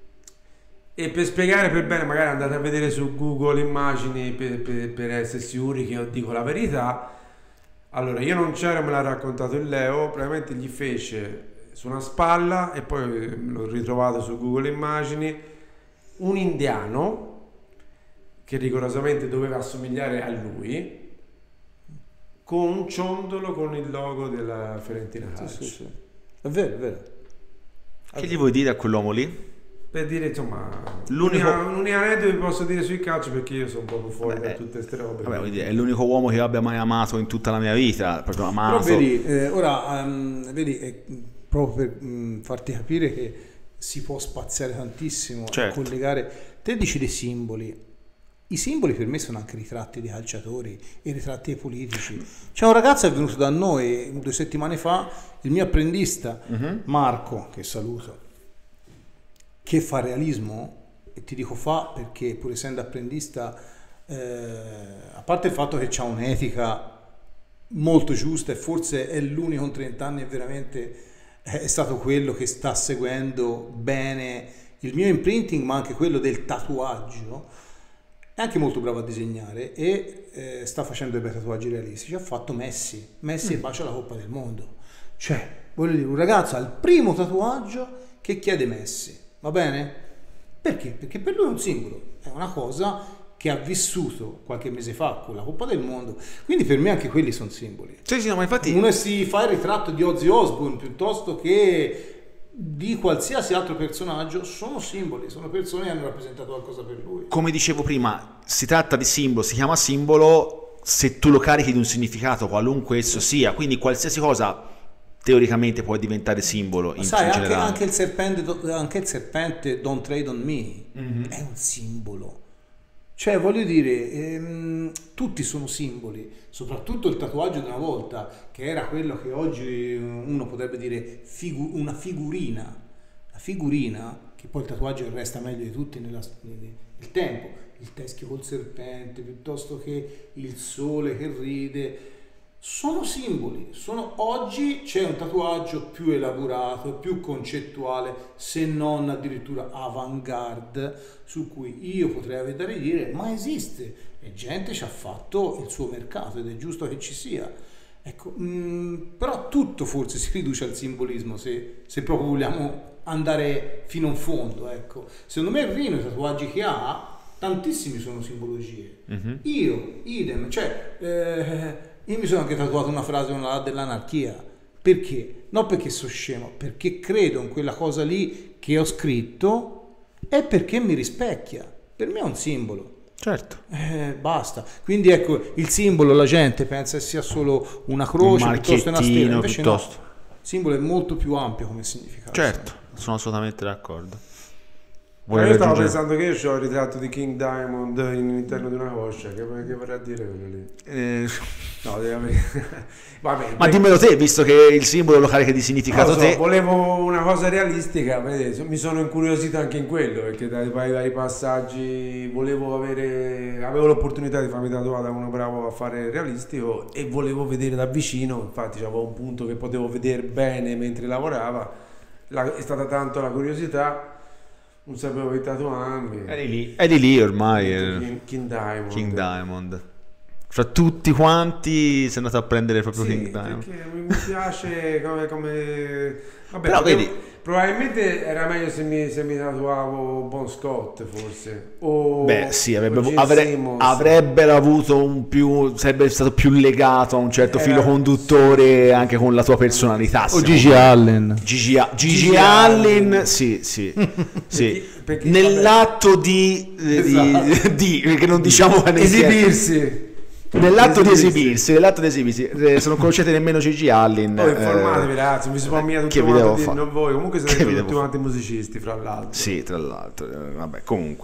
E per spiegare per bene, magari andate a vedere su Google immagini per, per, per essere sicuri che io dico la verità. Allora, io non c'ero, me l'ha raccontato il Leo, praticamente gli fece su una spalla, e poi l'ho ritrovato su Google immagini, un indiano che rigorosamente doveva assomigliare a lui, con un ciondolo con il logo della Fiorentina Calcio. Sì, sì, sì. È vero, è vero. Che gli vuoi dire a quell'uomo lì? Per dire, insomma, L'unico- un un aneddoto vi posso dire sul calcio, perché io sono proprio fuori Beh, da tutte queste robe. Vabbè, vuol dire, è l'unico uomo che abbia mai amato in tutta la mia vita, proprio Però amato. vedi, eh, ora, ehm, vedi, eh, proprio per mh, farti capire che si può spaziare tantissimo, Certo. collegare, te dici dei simboli. I simboli per me sono anche ritratti di calciatori, i ritratti dei politici. C'è un ragazzo che è venuto da noi due settimane fa, il mio apprendista, Mhm. Marco, che saluto, che fa realismo, e ti dico fa perché pur essendo apprendista, eh, a parte il fatto che c'ha un'etica molto giusta e forse è l'unico in trenta anni e veramente è stato quello che sta seguendo bene il mio imprinting, ma anche quello del tatuaggio. È anche molto bravo a disegnare e eh, sta facendo dei bei tatuaggi realistici. Ha fatto Messi, Messi e bacia la Coppa del Mondo. Cioè, voglio dire, un ragazzo ha il primo tatuaggio che chiede Messi, va bene? Perché? Perché per lui è un simbolo, è una cosa che ha vissuto qualche mese fa con la Coppa del Mondo. Quindi per me anche quelli sono simboli. Sì, sì, no, ma infatti Uno si fa il ritratto di Ozzy Osbourne piuttosto che di qualsiasi altro personaggio, sono simboli, sono persone che hanno rappresentato qualcosa per lui. come dicevo prima, si tratta di simbolo, si chiama simbolo se tu lo carichi di un significato, qualunque esso sia, quindi qualsiasi cosa teoricamente può diventare simbolo in, Sai, in anche, generale. anche il serpente, anche il serpente Don't Trade on Me Mhm. è un simbolo. Cioè, voglio dire, ehm, tutti sono simboli, soprattutto il tatuaggio di una volta, che era quello che oggi uno potrebbe dire figu- una figurina. La figurina, che poi il tatuaggio resta meglio di tutti nella, nel tempo, il teschio col serpente, piuttosto che il sole che ride, sono simboli. Sono, oggi c'è un tatuaggio più elaborato, più concettuale, se non addirittura avant-garde, su cui io potrei avere da ridire, ma esiste e gente ci ha fatto il suo mercato ed è giusto che ci sia. Ecco, mh, però tutto forse si riduce al simbolismo se, se proprio vogliamo andare fino in fondo. Ecco, secondo me il Rino, i tatuaggi che ha, tantissimi sono simbologie. Mhm. Io, idem, cioè eh, io mi sono anche tatuato una frase dell'anarchia. Perché? Non perché sono scemo, perché credo in quella cosa lì che ho scritto e perché mi rispecchia. Per me è un simbolo. Certo. Eh, basta. Quindi ecco, il simbolo la gente pensa sia solo una croce Un piuttosto che una stella, marchettino, invece piuttosto. no. simbolo è molto più ampio come significato. Certo, sono assolutamente d'accordo. Ma io stavo pensando che io ho il ritratto di King Diamond all'interno di una coscia, che, che vorrà dire quello lì? Eh... No, devi avere... Vabbè, ma perché... dimmelo te, visto che il simbolo lo carica di significato so, te. Volevo una cosa realistica, mi sono incuriosito anche in quello, perché dai vari passaggi volevo avere, avevo l'opportunità di farmi tatuare da uno bravo a fare realistico e volevo vedere da vicino, infatti avevo un punto che potevo vedere bene mentre lavorava, la, è stata tanto la curiosità. Non sapevo che tatuarmi. Eri lì. Eri lì ormai. King, King Diamond. King Diamond. Fra tutti quanti sei andato a prendere proprio sì, King Diamond. Perché mi piace come... come... Vabbè, però potevo... vedi... Probabilmente era meglio se mi, se mi tatuavo Bon Scott, forse. O, Beh, sì, avrebbe, o avre, avrebbero avuto un più. Sarebbe stato più legato a un certo era, filo conduttore, sì, anche con la tua personalità. O Gigi Allen. Gigi, Gigi Allen, Allen, sì, sì. sì. Perché, perché, nell'atto di, esatto. di, di. Perché non diciamo che esibirsi. Nell'atto di esibirsi, nell'atto di esibirsi, eh, se non conoscete nemmeno Gigi Allen, poi informatevi, eh, ragazzi, mi si può mia tutti quanti non voi, comunque siete tutti quanti musicisti, fra l'altro. Sì, tra l'altro, eh, vabbè, comunque.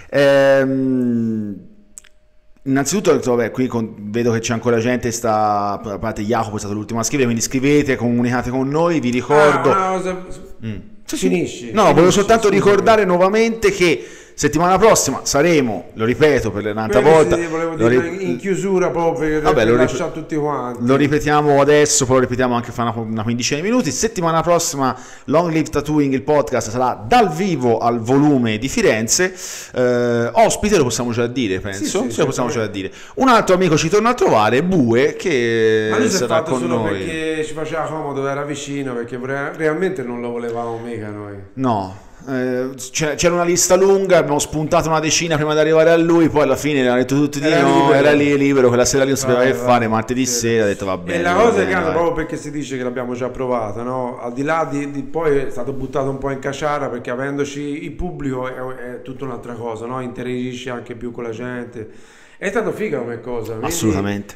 Ehm, innanzitutto, vabbè, qui con, vedo che c'è ancora gente, sta, a parte Jacopo è stato l'ultimo a scrivere, quindi scrivete, comunicate con noi, vi ricordo. Ah, una cosa... mm. Finisci. No, volevo soltanto ricordare nuovamente che settimana prossima saremo, lo ripeto per l'altra volta, sì, volevo dire rip- in chiusura proprio per, vabbè, per lo lasciare rip- tutti quanti. Lo ripetiamo adesso, poi lo ripetiamo anche fra una, una quindicina di minuti. Settimana prossima Long Live Tattooing, il podcast sarà dal vivo al Volume di Firenze. Eh, ospite lo possiamo già dire, penso. Sì, sì, sì, lo possiamo già dire. Un altro amico ci torna a trovare, Bue, che ma lui sarà si è fatto con solo noi. Perché ci faceva comodo, era vicino, perché realmente non lo volevamo mica noi. No. Eh, c'era una lista lunga, abbiamo spuntato una decina prima di arrivare a lui, poi alla fine hanno detto tutti di no, era lì libero, quella sera lì non sapeva che fare, martedì sì. sera ha detto va bene. E la cosa è che proprio perché si dice che l'abbiamo già provata, no? Al di là di, di poi è stato buttato un po' in caciara, perché avendoci il pubblico è, è tutta un'altra cosa, no? Interagisci anche più con la gente, è stato figa come cosa. Quindi assolutamente.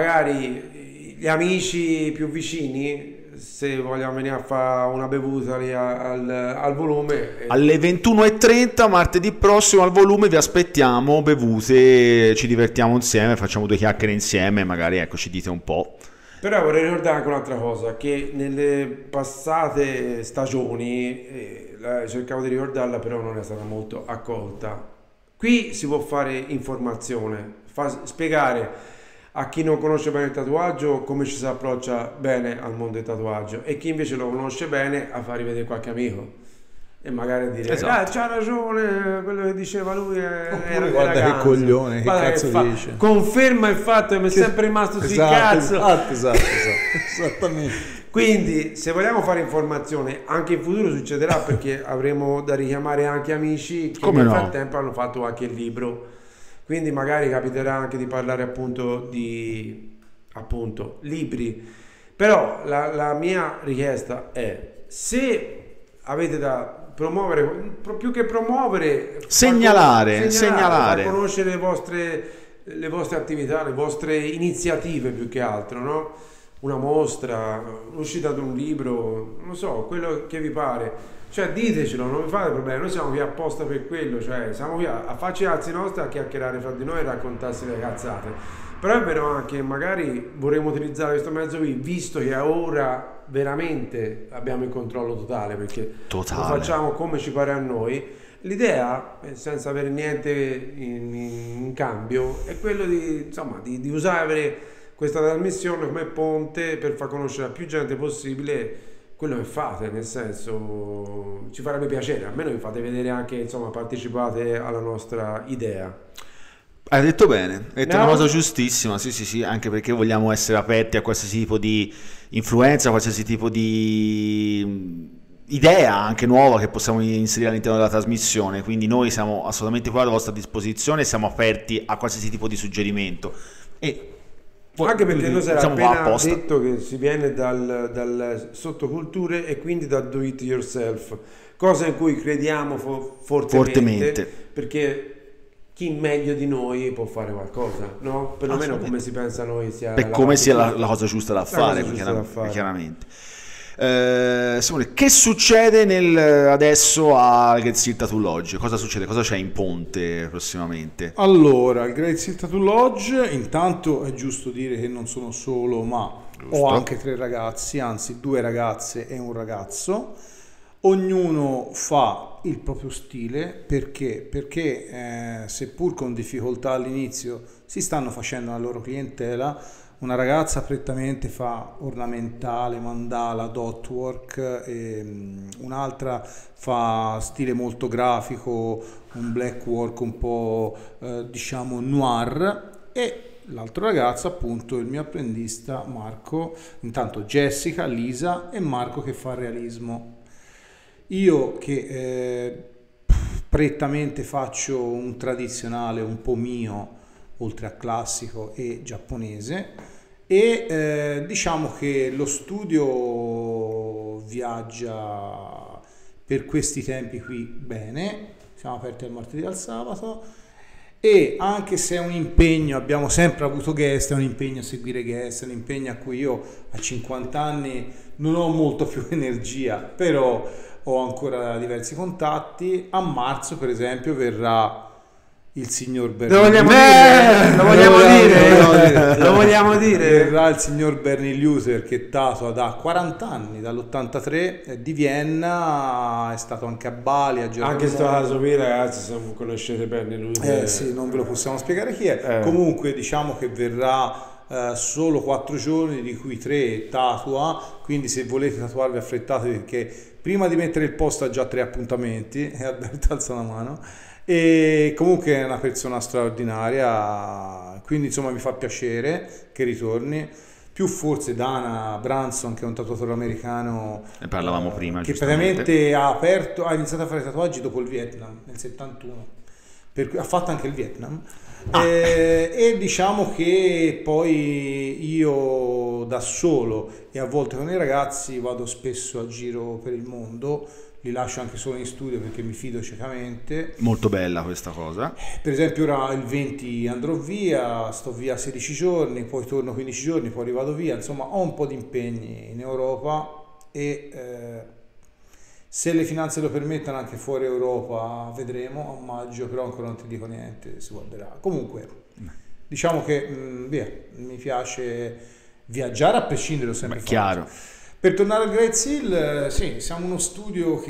Magari gli amici più vicini, se vogliamo venire a fare una bevuta lì al, al Volume, alle ventuno e trenta martedì prossimo al Volume vi aspettiamo, bevute, ci divertiamo insieme, facciamo due chiacchiere insieme, magari ecco ci dite un po'. Però vorrei ricordare anche un'altra cosa, che nelle passate stagioni, eh, cercavo di ricordarla però non è stata molto accolta, qui si può fare informazione, fa, spiegare a chi non conosce bene il tatuaggio come ci si approccia bene al mondo del tatuaggio, e chi invece lo conosce bene a far rivedere qualche amico e magari dire esatto. ah, c'ha ragione, quello che diceva lui è, oppure guarda che coglione, che cazzo che fa, dice, conferma il fatto che mi è sempre rimasto sul esatto, cazzo esatto, esatto, esatto, esattamente. Quindi se vogliamo fare informazione anche in futuro succederà, perché avremo da richiamare anche amici che come nel no? frattempo hanno fatto anche il libro. Quindi magari capiterà anche di parlare appunto di appunto libri. Però la, la mia richiesta è, se avete da promuovere, più che promuovere, segnalare, segnalare, segnalare. far conoscere le vostre, le vostre attività, le vostre iniziative più che altro, no? Una mostra, l'uscita di un libro, non so, quello che vi pare. Cioè ditecelo, non vi fate problemi, noi siamo qui apposta per quello, cioè siamo qui a, a farci alzi nostri, a chiacchierare fra di noi e raccontarsi le cazzate. Però è vero anche che magari vorremmo utilizzare questo mezzo qui, visto che ora veramente abbiamo il controllo totale, perché totale. Lo facciamo come ci pare a noi. L'idea, senza avere niente in, in cambio, è quello di, insomma, di, di usare questa trasmissione come ponte per far conoscere a più gente possibile quello che fate, nel senso ci farebbe piacere, almeno vi fate vedere anche, insomma, partecipate alla nostra idea. Hai detto bene, hai detto no? Una cosa giustissima, sì sì sì, anche perché vogliamo essere aperti a qualsiasi tipo di influenza, qualsiasi tipo di idea anche nuova che possiamo inserire all'interno della trasmissione, quindi noi siamo assolutamente qua alla vostra disposizione, siamo aperti a qualsiasi tipo di suggerimento. E anche perché noi sarà appena detto che si viene dal, dal sottoculture e quindi dal do it yourself, cosa in cui crediamo fo- fortemente, fortemente, perché chi meglio di noi può fare qualcosa, no? Perlomeno come si pensa noi sia per la come sia la, la cosa giusta da fare, giusta chiaramente, da fare. chiaramente. Eh, Simone, che succede nel, adesso al Great Seal Tattoo Lodge? Cosa succede? Cosa c'è in ponte prossimamente? Allora, il Great Seal Tattoo Lodge, intanto è giusto dire che non sono solo, ma Giusto. ho anche tre ragazzi, anzi due ragazze e un ragazzo. Ognuno fa il proprio stile, perché? Perché eh, seppur con difficoltà all'inizio si stanno facendo la loro clientela. Una ragazza prettamente fa ornamentale, mandala, dot work, e um, un'altra fa stile molto grafico, un black work un po' eh, diciamo noir, e l'altro ragazzo appunto il mio apprendista Marco, intanto Jessica, Lisa e Marco che fa realismo. Io che eh, prettamente faccio un tradizionale un po' mio, oltre a classico e giapponese, e eh, diciamo che lo studio viaggia per questi tempi qui bene, siamo aperti al martedì e al sabato, e anche se è un impegno, abbiamo sempre avuto guest, è un impegno a seguire guest, è un impegno a cui io a cinquanta anni non ho molto più energia, però ho ancora diversi contatti. A marzo per esempio verrà il signor Bernie. Lo vogliamo Eh, dire, lo vogliamo lo dire, vogliamo dire. lo vogliamo dire. Verrà il signor Bernie Luser, che tatua da quaranta anni, dall'ottantatré, è di Vienna, è stato anche a Bali, a Giappone. Anche sto caso qui, ragazzi, se non conoscete bene lui. Eh sì, non ve lo possiamo spiegare chi è. Eh. Comunque diciamo che verrà eh, solo quattro giorni, di cui tre tatua, quindi se volete tatuarvi affrettatevi, perché prima di mettere il post ha già tre appuntamenti, e Alberto alza la mano. E comunque è una persona straordinaria, quindi insomma mi fa piacere che ritorni, più forse Dana Branson, che è un tatuatore americano, Ne parlavamo prima, che giustamente. praticamente ha aperto, ha iniziato a fare tatuaggi dopo il Vietnam nel settantuno, per cui ha fatto anche il Vietnam. Ah. Eh, e diciamo che poi io da solo e a volte con i ragazzi vado spesso a giro per il mondo, li lascio anche solo in studio perché mi fido ciecamente. Molto bella questa cosa. Per esempio ora il venti andrò via, sto via sedici giorni, poi torno quindici giorni, poi rivado via, insomma ho un po' di impegni in Europa e eh, se le finanze lo permettono anche fuori Europa vedremo a maggio, però ancora non ti dico niente, si guarderà. Comunque diciamo che mh, via, mi piace viaggiare a prescindere, ho sempre Beh, fatto. chiaro. Per tornare al Great Seal, eh, sì, siamo uno studio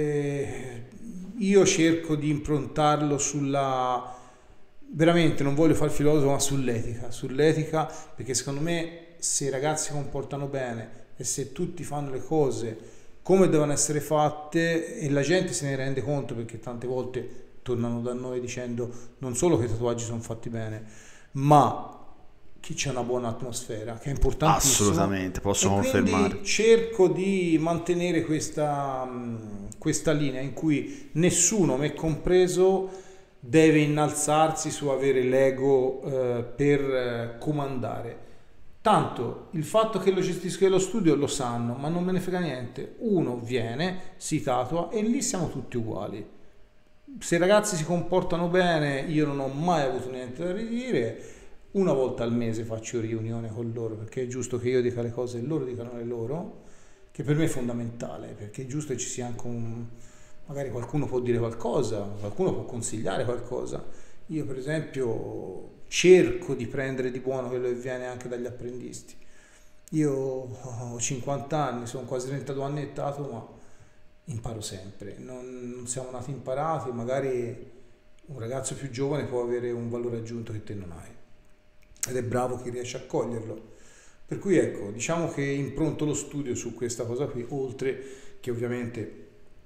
che io cerco di improntarlo sulla, veramente non voglio fare il filosofo, ma sull'etica, sull'etica, perché secondo me se i ragazzi si comportano bene e se tutti fanno le cose come devono essere fatte e la gente se ne rende conto, perché tante volte tornano da noi dicendo non solo che i tatuaggi sono fatti bene, ma che c'è una buona atmosfera, che è importantissimo. Assolutamente, posso e confermare. Quindi cerco di mantenere questa, questa linea in cui nessuno, me compreso, deve innalzarsi su avere l'ego eh, per eh, comandare. Tanto il fatto che lo gestisco lo studio lo sanno, ma non me ne frega niente. Uno viene, si tatua e lì siamo tutti uguali. Se i ragazzi si comportano bene, io non ho mai avuto niente da ridire. Una volta al mese faccio riunione con loro, perché è giusto che io dica le cose e loro dicano le loro, che per me è fondamentale, perché è giusto che ci sia anche un... magari qualcuno può dire qualcosa, qualcuno può consigliare qualcosa. Io per esempio cerco di prendere di buono quello che viene anche dagli apprendisti. Io ho cinquanta anni, sono quasi trentadue anni e tatuo, ma imparo sempre, non, non siamo nati imparati, magari un ragazzo più giovane può avere un valore aggiunto che te non hai. Ed è bravo chi riesce a coglierlo. Per cui ecco, diciamo che impronto lo studio su questa cosa qui, oltre che ovviamente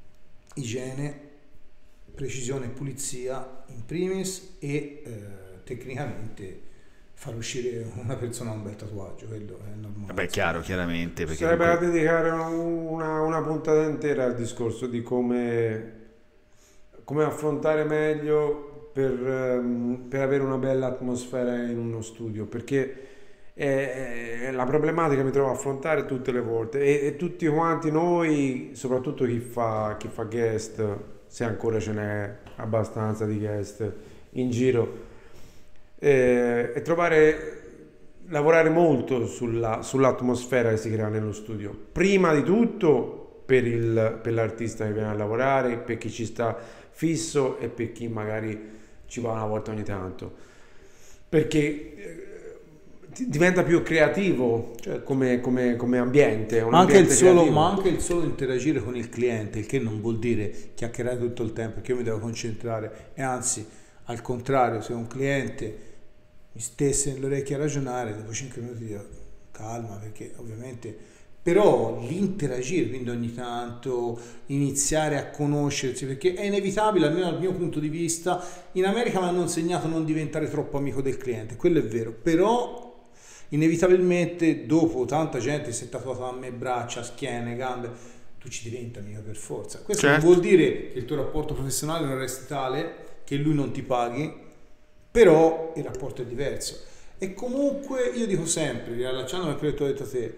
igiene, precisione e pulizia in primis e eh, tecnicamente far uscire una persona a un bel tatuaggio, quello è normale. Beh, chiaro, chiaramente. Perché Sarebbe da comunque... dedicare una, una puntata intera al discorso di come, come affrontare meglio per, um, per avere una bella atmosfera in uno studio, perché è, è la problematica che mi trovo a affrontare tutte le volte e, e tutti quanti noi, soprattutto chi fa, chi fa guest, se ancora ce n'è abbastanza di guest in giro, e, e trovare lavorare molto sulla, sull'atmosfera che si crea nello studio. Prima di tutto per, il, per l'artista che viene a lavorare, per chi ci sta fisso e per chi magari ci va una volta ogni tanto. Perché eh, diventa più creativo, cioè come, come, come ambiente. Un Ma anche, ambiente il solo, creativo. ma anche il solo interagire con il cliente, il che non vuol dire chiacchierare tutto il tempo, perché io mi devo concentrare, e anzi, al contrario, se un cliente mi stesse nell'orecchio a ragionare, dopo cinque minuti dico calma, perché ovviamente, però l'interagire, quindi ogni tanto iniziare a conoscersi, perché è inevitabile, almeno dal mio punto di vista. In America mi hanno insegnato a non diventare troppo amico del cliente, quello è vero, però inevitabilmente dopo tanta gente si è tatuata a me braccia, schiene, gambe, tu ci diventi amico per forza. Questo Certo. non vuol dire che il tuo rapporto professionale non resti tale, che lui non ti paghi, però il rapporto è diverso. E comunque io dico sempre, riallacciandomi a quello che tu hai detto te,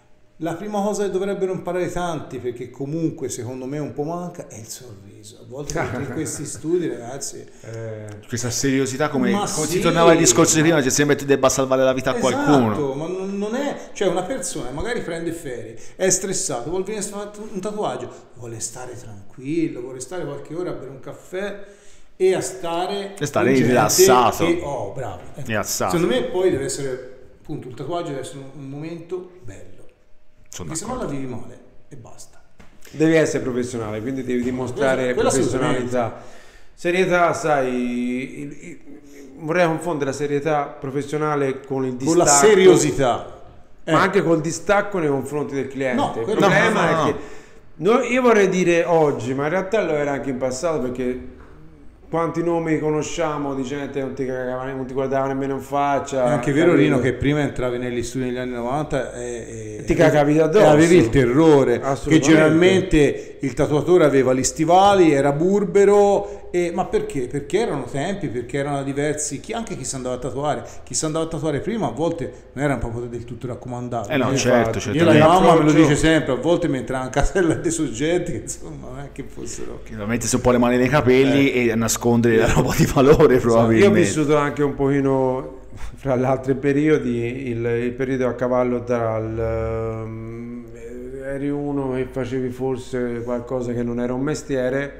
la prima cosa che dovrebbero imparare tanti, perché comunque secondo me un po' manca, è il sorriso. A volte in questi studi, ragazzi, Eh, Questa seriosità, come, Ma come sì. ti tornava il discorso di prima, che sembra che tu debba salvare la vita a qualcuno. esatto, ma non non è, cioè una persona magari prende ferie, è stressato, vuole venire a fare un tatuaggio, vuole stare tranquillo, vuole stare qualche ora a bere un caffè e a stare, E stare con gente rilassato. che- oh, bravo. Eh, Rilassato. Secondo me poi deve essere, appunto, il tatuaggio deve essere un, un momento bello, Sono perché se no d'accordo. la vivi male e basta. devi essere professionale, quindi devi dimostrare Quella- quella professionalità. Serietà, sai, il- il- vorrei confondere la serietà professionale con il distacco. Con la seriosità. Eh, Ma anche col distacco nei confronti del cliente. No, il quello- problema no, no, no. è che no, io vorrei dire oggi, ma in realtà lo era anche in passato, perché quanti nomi conosciamo di gente che non ti, cagava- non ti guardava nemmeno in faccia. È anche vero, capito? Rino, che prima entravi negli studi negli anni novanta e, e- Ti cagavi addosso. e avevi il terrore, che Assolutamente. generalmente il tatuatore aveva gli stivali, era burbero, e, ma perché? Perché erano tempi, perché erano diversi, chi, anche chi si andava a tatuare, chi si andava a tatuare prima a volte non era proprio del tutto raccomandato. Eh no, Io- certo, infatti, Io la certamente. mamma me lo L'approccio- dice sempre, a volte mi entrava in casella dei soggetti che insomma non è che fossero... Mettersi un po' le mani nei capelli e nascondere la roba di valore, Io ho probabilmente. vissuto anche un pochino, fra gli altri periodi, il, il periodo a cavallo tra il, ehm, eri uno e facevi forse qualcosa che non era un mestiere,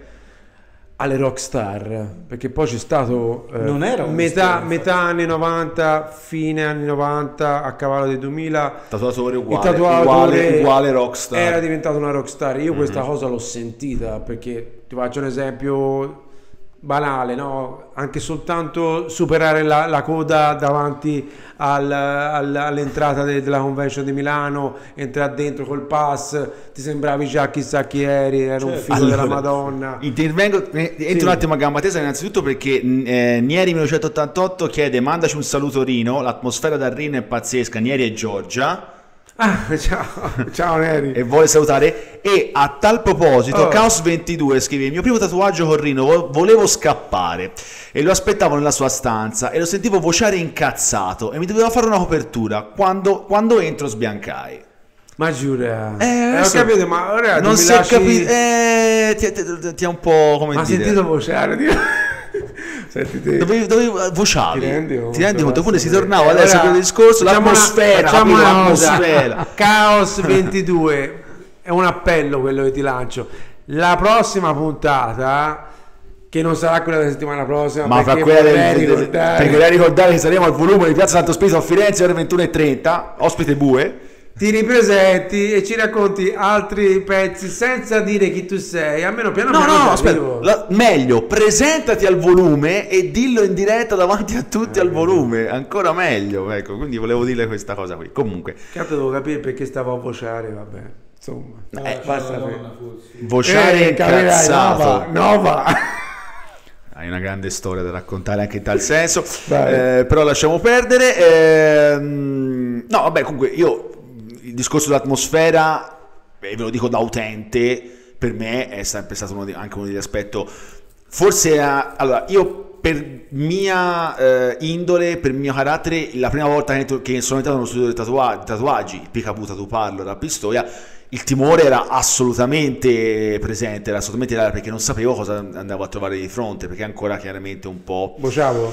alle rockstar, perché poi c'è stato eh, Non era un metà, mestiere, metà anni novanta, fine anni novanta, a cavallo del duemila, Tatuatore il uguale, tatuatore uguale, uguale rockstar. era diventato una rockstar. Io questa cosa l'ho sentita, perché ti faccio un esempio banale, no? Anche soltanto superare la, la coda davanti al- al- all'entrata de- della convention di Milano, entrare dentro col pass, ti sembravi già chissà chi eri, era un figlio della Allora, Madonna. Intervengo, eh, entro Sì. un attimo a gamba tesa, innanzitutto perché eh, Nieri millenovecentottantotto chiede mandaci un saluto Rino, l'atmosfera da Rino è pazzesca, Nieri e Giorgia, Ah, ciao, ciao Neri. e vuole salutare. E a tal proposito Oh. Chaos ventidue scrive: il mio primo tatuaggio con Rino, vo- volevo scappare e lo aspettavo nella sua stanza e lo sentivo vociare incazzato e mi doveva fare una copertura, quando, quando entro sbiancai. Ma giura, Eh, ho adesso capito, ma ora non mi si è lasci- capito, eh, ti, ti- ti è un po' come Ma ha dire. sentito vociare? Dio? Senti te. Dovevi, dovevi vociavi, Ti rendi conto? ti rendi conto? Oppure si Cazzo, tornava eh, adesso a ora quel discorso, facciamo una- l'atmosfera, facciamo capito? una cosa. L'atmosfera. Chaos ventidue è un appello quello che ti lancio. La prossima puntata, che non sarà quella della settimana prossima, Ma fra perché quella del, vorrei del- ricordare- perché vorrei ricordare che saremo al volume di Piazza Santo Spirito a Firenze ore ventuno e trenta, ospite Bue. ti ripresenti e ci racconti altri pezzi senza dire chi tu sei, almeno piano No, piano. no, ci no, aspetta, arrivo. la- meglio, presentati al volume e dillo in diretta davanti a tutti al volume, ancora meglio, ecco, quindi volevo dire questa cosa qui. Comunque, Che altro devo capire perché stavo a vociare, vabbè, insomma. Eh, basta per- vociare Eh, capirai, incazzato. Nova, Nova. Hai una grande storia da raccontare anche in tal senso, Vai. eh, però lasciamo perdere. ehm, no, vabbè, comunque io il discorso dell'atmosfera, e ve lo dico da utente, per me è sempre stato uno di- anche uno degli aspetti. Forse, era- allora, io per mia eh, indole, per mio carattere, la prima volta che, che sono entrato nello studio dei tatua- tatuaggi, il Picapu Tatu Parlor a Pistoia, il timore era assolutamente presente, era assolutamente là, perché non sapevo cosa andavo a trovare di fronte, perché ancora chiaramente un po'... Bociavo?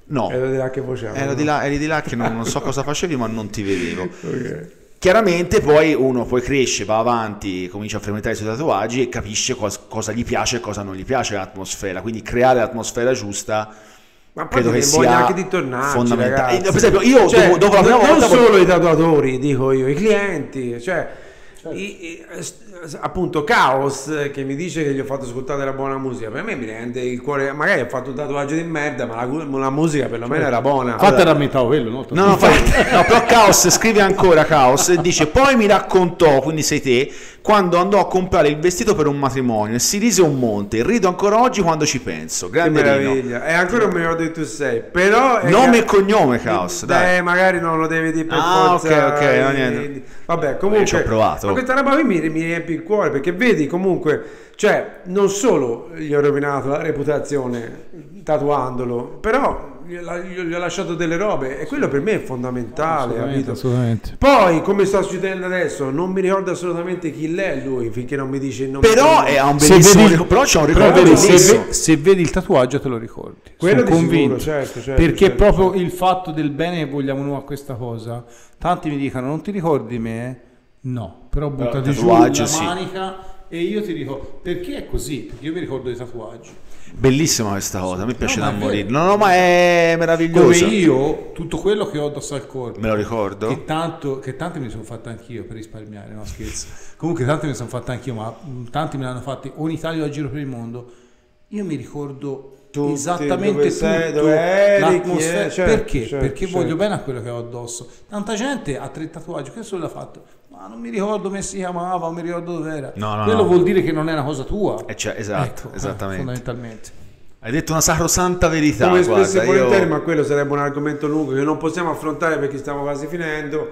No, ero di là che vocevo. ero no? di là, eri di là che non, non so cosa facevi, ma non ti vedevo. Ok. Chiaramente poi uno poi cresce, va avanti, comincia a frequentare i suoi tatuaggi e capisce cos- cosa gli piace e cosa non gli piace l'atmosfera, quindi creare l'atmosfera giusta Ma poi credo che ti voglia sia anche di tornarci, fondamentale. ragazzi. Eh, per esempio, io Cioè, dopo, dopo la prima non volta solo i tatuatori, dico io, i clienti, cioè i- i- s- appunto Caos che mi dice che gli ho fatto ascoltare della buona musica, per me mi rende il cuore, magari ho fatto un tatuaggio di merda, ma la, la musica perlomeno era buona. Infatti era rammentavo quello, no? No, no, fai- no, però Caos scrive ancora Caos e dice poi mi raccontò, quindi sei te, quando andò a comprare il vestito per un matrimonio e si rise un monte, rido ancora oggi quando ci penso. Che Grande Rino. meraviglia, e ancora non mi ricordo chi tu sei, però è Nome che- e cognome Caos, dai. Eh, magari non lo devi dire per Ah, forza. ok, ok, no, eh, niente. Vabbè, comunque Io ci ho provato. ma questa roba qui mi, mi riempie il cuore, perché vedi comunque, cioè non solo gli ho rovinato la reputazione tatuandolo, però gli ho gli ho lasciato delle robe e quello per me è fondamentale, Assolutamente, capito? assolutamente. Poi, come sta succedendo adesso, non mi ricordo assolutamente chi è lui finché non mi dice il nome. Però del- è un Se bellissimo vedi- però c'è un Però ricordo vedi, se, bellissimo. ve- se vedi il tatuaggio te lo ricordi. Quello Sono di sicuro, convinto. certo, certo, Perché certo, proprio certo. il fatto del bene che vogliamo noi a questa cosa. Tanti mi dicono non ti ricordi me? No, però buttati giù la tatuaggio, sì. manica e io ti dico perché è così? Perché io mi ricordo dei tatuaggi. Bellissima questa cosa, mi piace No, da ma è morire. vero. No, no, ma è Come meraviglioso. io, tutto quello che ho addosso al corpo. Me lo ricordo. Che tanto, che tanti me ne sono fatte anch'io per risparmiare, no scherzo. Comunque tanti me ne sono fatte anch'io, ma mh, tanti me ne hanno fatti o in Italia o a giro per il mondo. Io mi ricordo Tutti, esattamente dove sei, tutto, dove eri, l'atmosfera. chi è, certo, perché? certo, Perché certo. voglio bene a quello che ho addosso. Tanta gente ha tre tatuaggi, questo l'ha fatto. Ma non mi ricordo come si chiamava, non mi ricordo dove era. No, no, quello no. vuol dire che non è una cosa tua. Eh, cioè, esatto, Ecco, eh, esattamente. fondamentalmente. Hai detto una sacrosanta verità, Come spesso e guarda, volentieri, io... ma quello sarebbe un argomento lungo che non possiamo affrontare perché stiamo quasi finendo,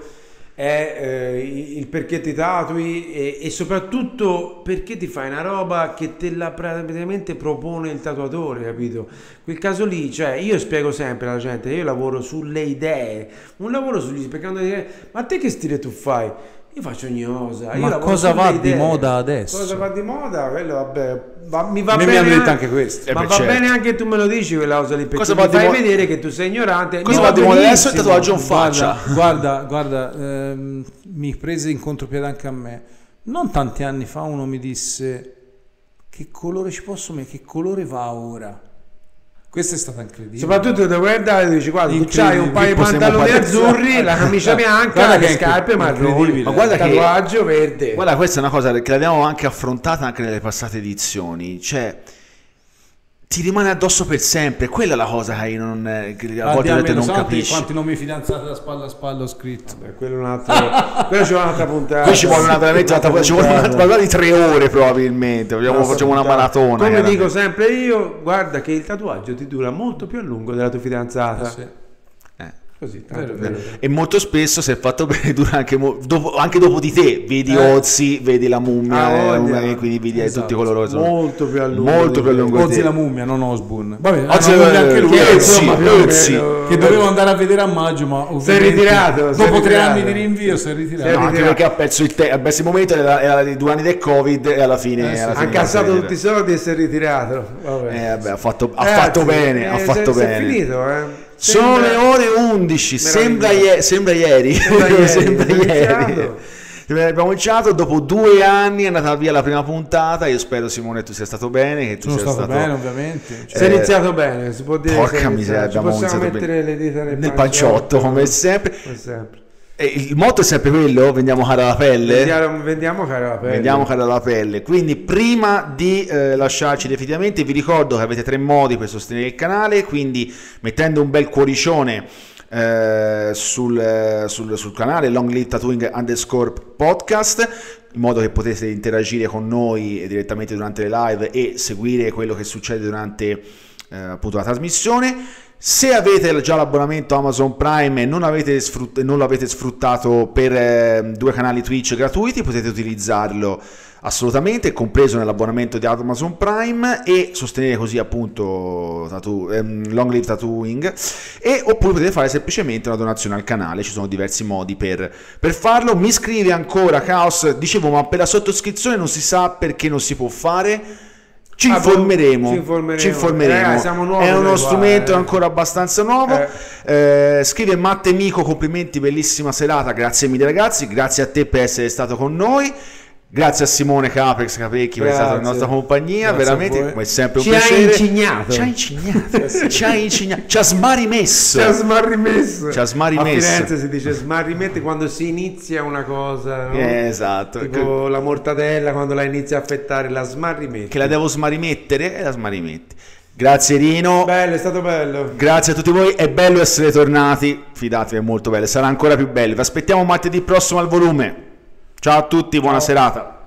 è eh, il perché ti tatui e, e soprattutto perché ti fai una roba che te la praticamente propone il tatuatore, capito? Quel caso lì, cioè io spiego sempre alla gente, io lavoro sulle idee, un lavoro sugli, perché quando dire, ma te che stile tu fai? Io faccio ogni cosa. Io Ma lavoro cosa sulle va di idee. moda adesso? Cosa va di moda? Quello vabbè, va- mi va A me bene. mi hanno detto anche- anche questo. Eh, ma beh, va certo. bene anche che tu me lo dici quella cosa lì, perché Cosa mi va di fai mo- vedere che tu sei ignorante. Cosa Mi va di moda adesso? Il benissimo. tatuaggio in faccia. Guarda, guarda, guarda ehm, mi prese in contropiede anche a me. Non tanti anni fa uno mi disse che colore ci posso mettere, che colore va ora? Questa è stata incredibile. Soprattutto da guardare e dici guarda, tu Incredibile. c'hai un paio di Possiamo pantaloni fare- azzurri, la camicia bianca, Guarda le che è scarpe marroni, incredibile. Ma guarda che- tatuaggio verde. Guarda, questa è una cosa che l'abbiamo anche affrontata anche nelle passate edizioni, cioè ti rimane addosso per sempre, quella è la cosa che io non, che a volte, a volte non capisci. Quanti nomi fidanzati da spalla a spalla ho scritto. Beh, quello è un altro, quello ci vuole un'altra puntata. Qui ci vuole una, veramente un'altra, ci vuole una puntata di tre ore probabilmente, facciamo, Un'altra facciamo una puntata. maratona. Come chiaramente. dico sempre io, guarda che il tatuaggio ti dura molto più a lungo della tua fidanzata. Sì. Eh. Così, tanto Vero, per- vero. E molto spesso se è fatto bene dura anche, mo- dopo, anche dopo di te, vedi Eh. Ozzy, vedi la mummia, Ah, eh, voglia. e quindi vedi eh, Esatto. tutti coloro che sono molto più a lungo. molto di più a lungo di Ozzy te. la mummia, non Osbourne. Vabbè, Ozzy la mummia la- anche lui. che eh, Ozzy, insomma, più o Ozzy. meno. che dovevo andare a vedere a maggio, ma ovviamente ritirato, sei dopo tre ritirato. anni di rinvio si è ritirato. Sei No, anche ritirato. perché ha perso il tempo, al best momento era, era di due anni del Covid e alla fine, Eh sì. alla Ha fine incassato si è tutti i soldi e si è ritirato. Vabbè. Eh, vabbè, ha fatto, ha Ragazzi, fatto bene, ha eh, fatto se- se bene. È finito, eh. Sono Sembra- le ore undici, sembra, Meraviglioso. ie- sembra ieri, Sembra ieri, sembra abbiamo ieri. iniziato. Abbiamo iniziato dopo due anni, è andata via la prima puntata. Io spero, Simone, tu sia stato bene, che tu Sono sia stato stato bene, ovviamente. Cioè, Si è Eh, iniziato bene, si può dire. porca che si è miseria, iniziato. abbiamo Ci possiamo iniziato mettere le dita nel, nel panciotto come sempre. Come sempre. E il motto è sempre quello: vendiamo cara alla pelle. Vendiamo, vendiamo cara la pelle. Vediamo cara alla pelle. Quindi prima di eh, lasciarci definitivamente vi ricordo che avete tre modi per sostenere il canale, quindi mettendo un bel cuoricione eh, sul, eh, sul, sul canale Long Live Tattooing underscore podcast, in modo che potete interagire con noi direttamente durante le live e seguire quello che succede durante eh, appunto la trasmissione. Se avete già l'abbonamento Amazon Prime e non, avete sfrutt- non lo avete sfruttato per eh, due canali Twitch gratuiti, potete utilizzarlo assolutamente, compreso nell'abbonamento di Amazon Prime, e sostenere così appunto tattoo, ehm, Long Live Tattooing, e oppure potete fare semplicemente una donazione al canale. Ci sono diversi modi per, per farlo. Mi scrive ancora Chaos, dicevo, ma per la sottoscrizione non si sa perché non si può fare. Ci Ah, informeremo, ci informeremo. ci informeremo. Eh, siamo nuovi È uno noi qua, strumento eh. ancora abbastanza nuovo. Eh. Eh, scrive Matte Mico, complimenti, bellissima serata, grazie mille ragazzi, grazie a te per essere stato con noi. Grazie a Simone Caprex Capecchi per essere stata in nostra compagnia, Grazie a veramente voi. come sempre un Ci ha piacere. incignato. Ci ha incignato, ci ha incignato, ci ha smarimesso. Ci ha smarrimesso. Ci ha smarimesso. A Firenze si dice smarrimette quando si inizia una cosa, no? Eh, esatto. Tipo la mortadella quando la inizi a affettare, la smarrimette. Che la devo smarimettere e la smarimetti. Grazie Rino. Bello, è stato bello. Grazie a tutti voi, è bello essere tornati, fidatevi, è molto bello, sarà ancora più bello. Vi aspettiamo martedì prossimo al volume. Ciao a tutti, buona Ciao. serata.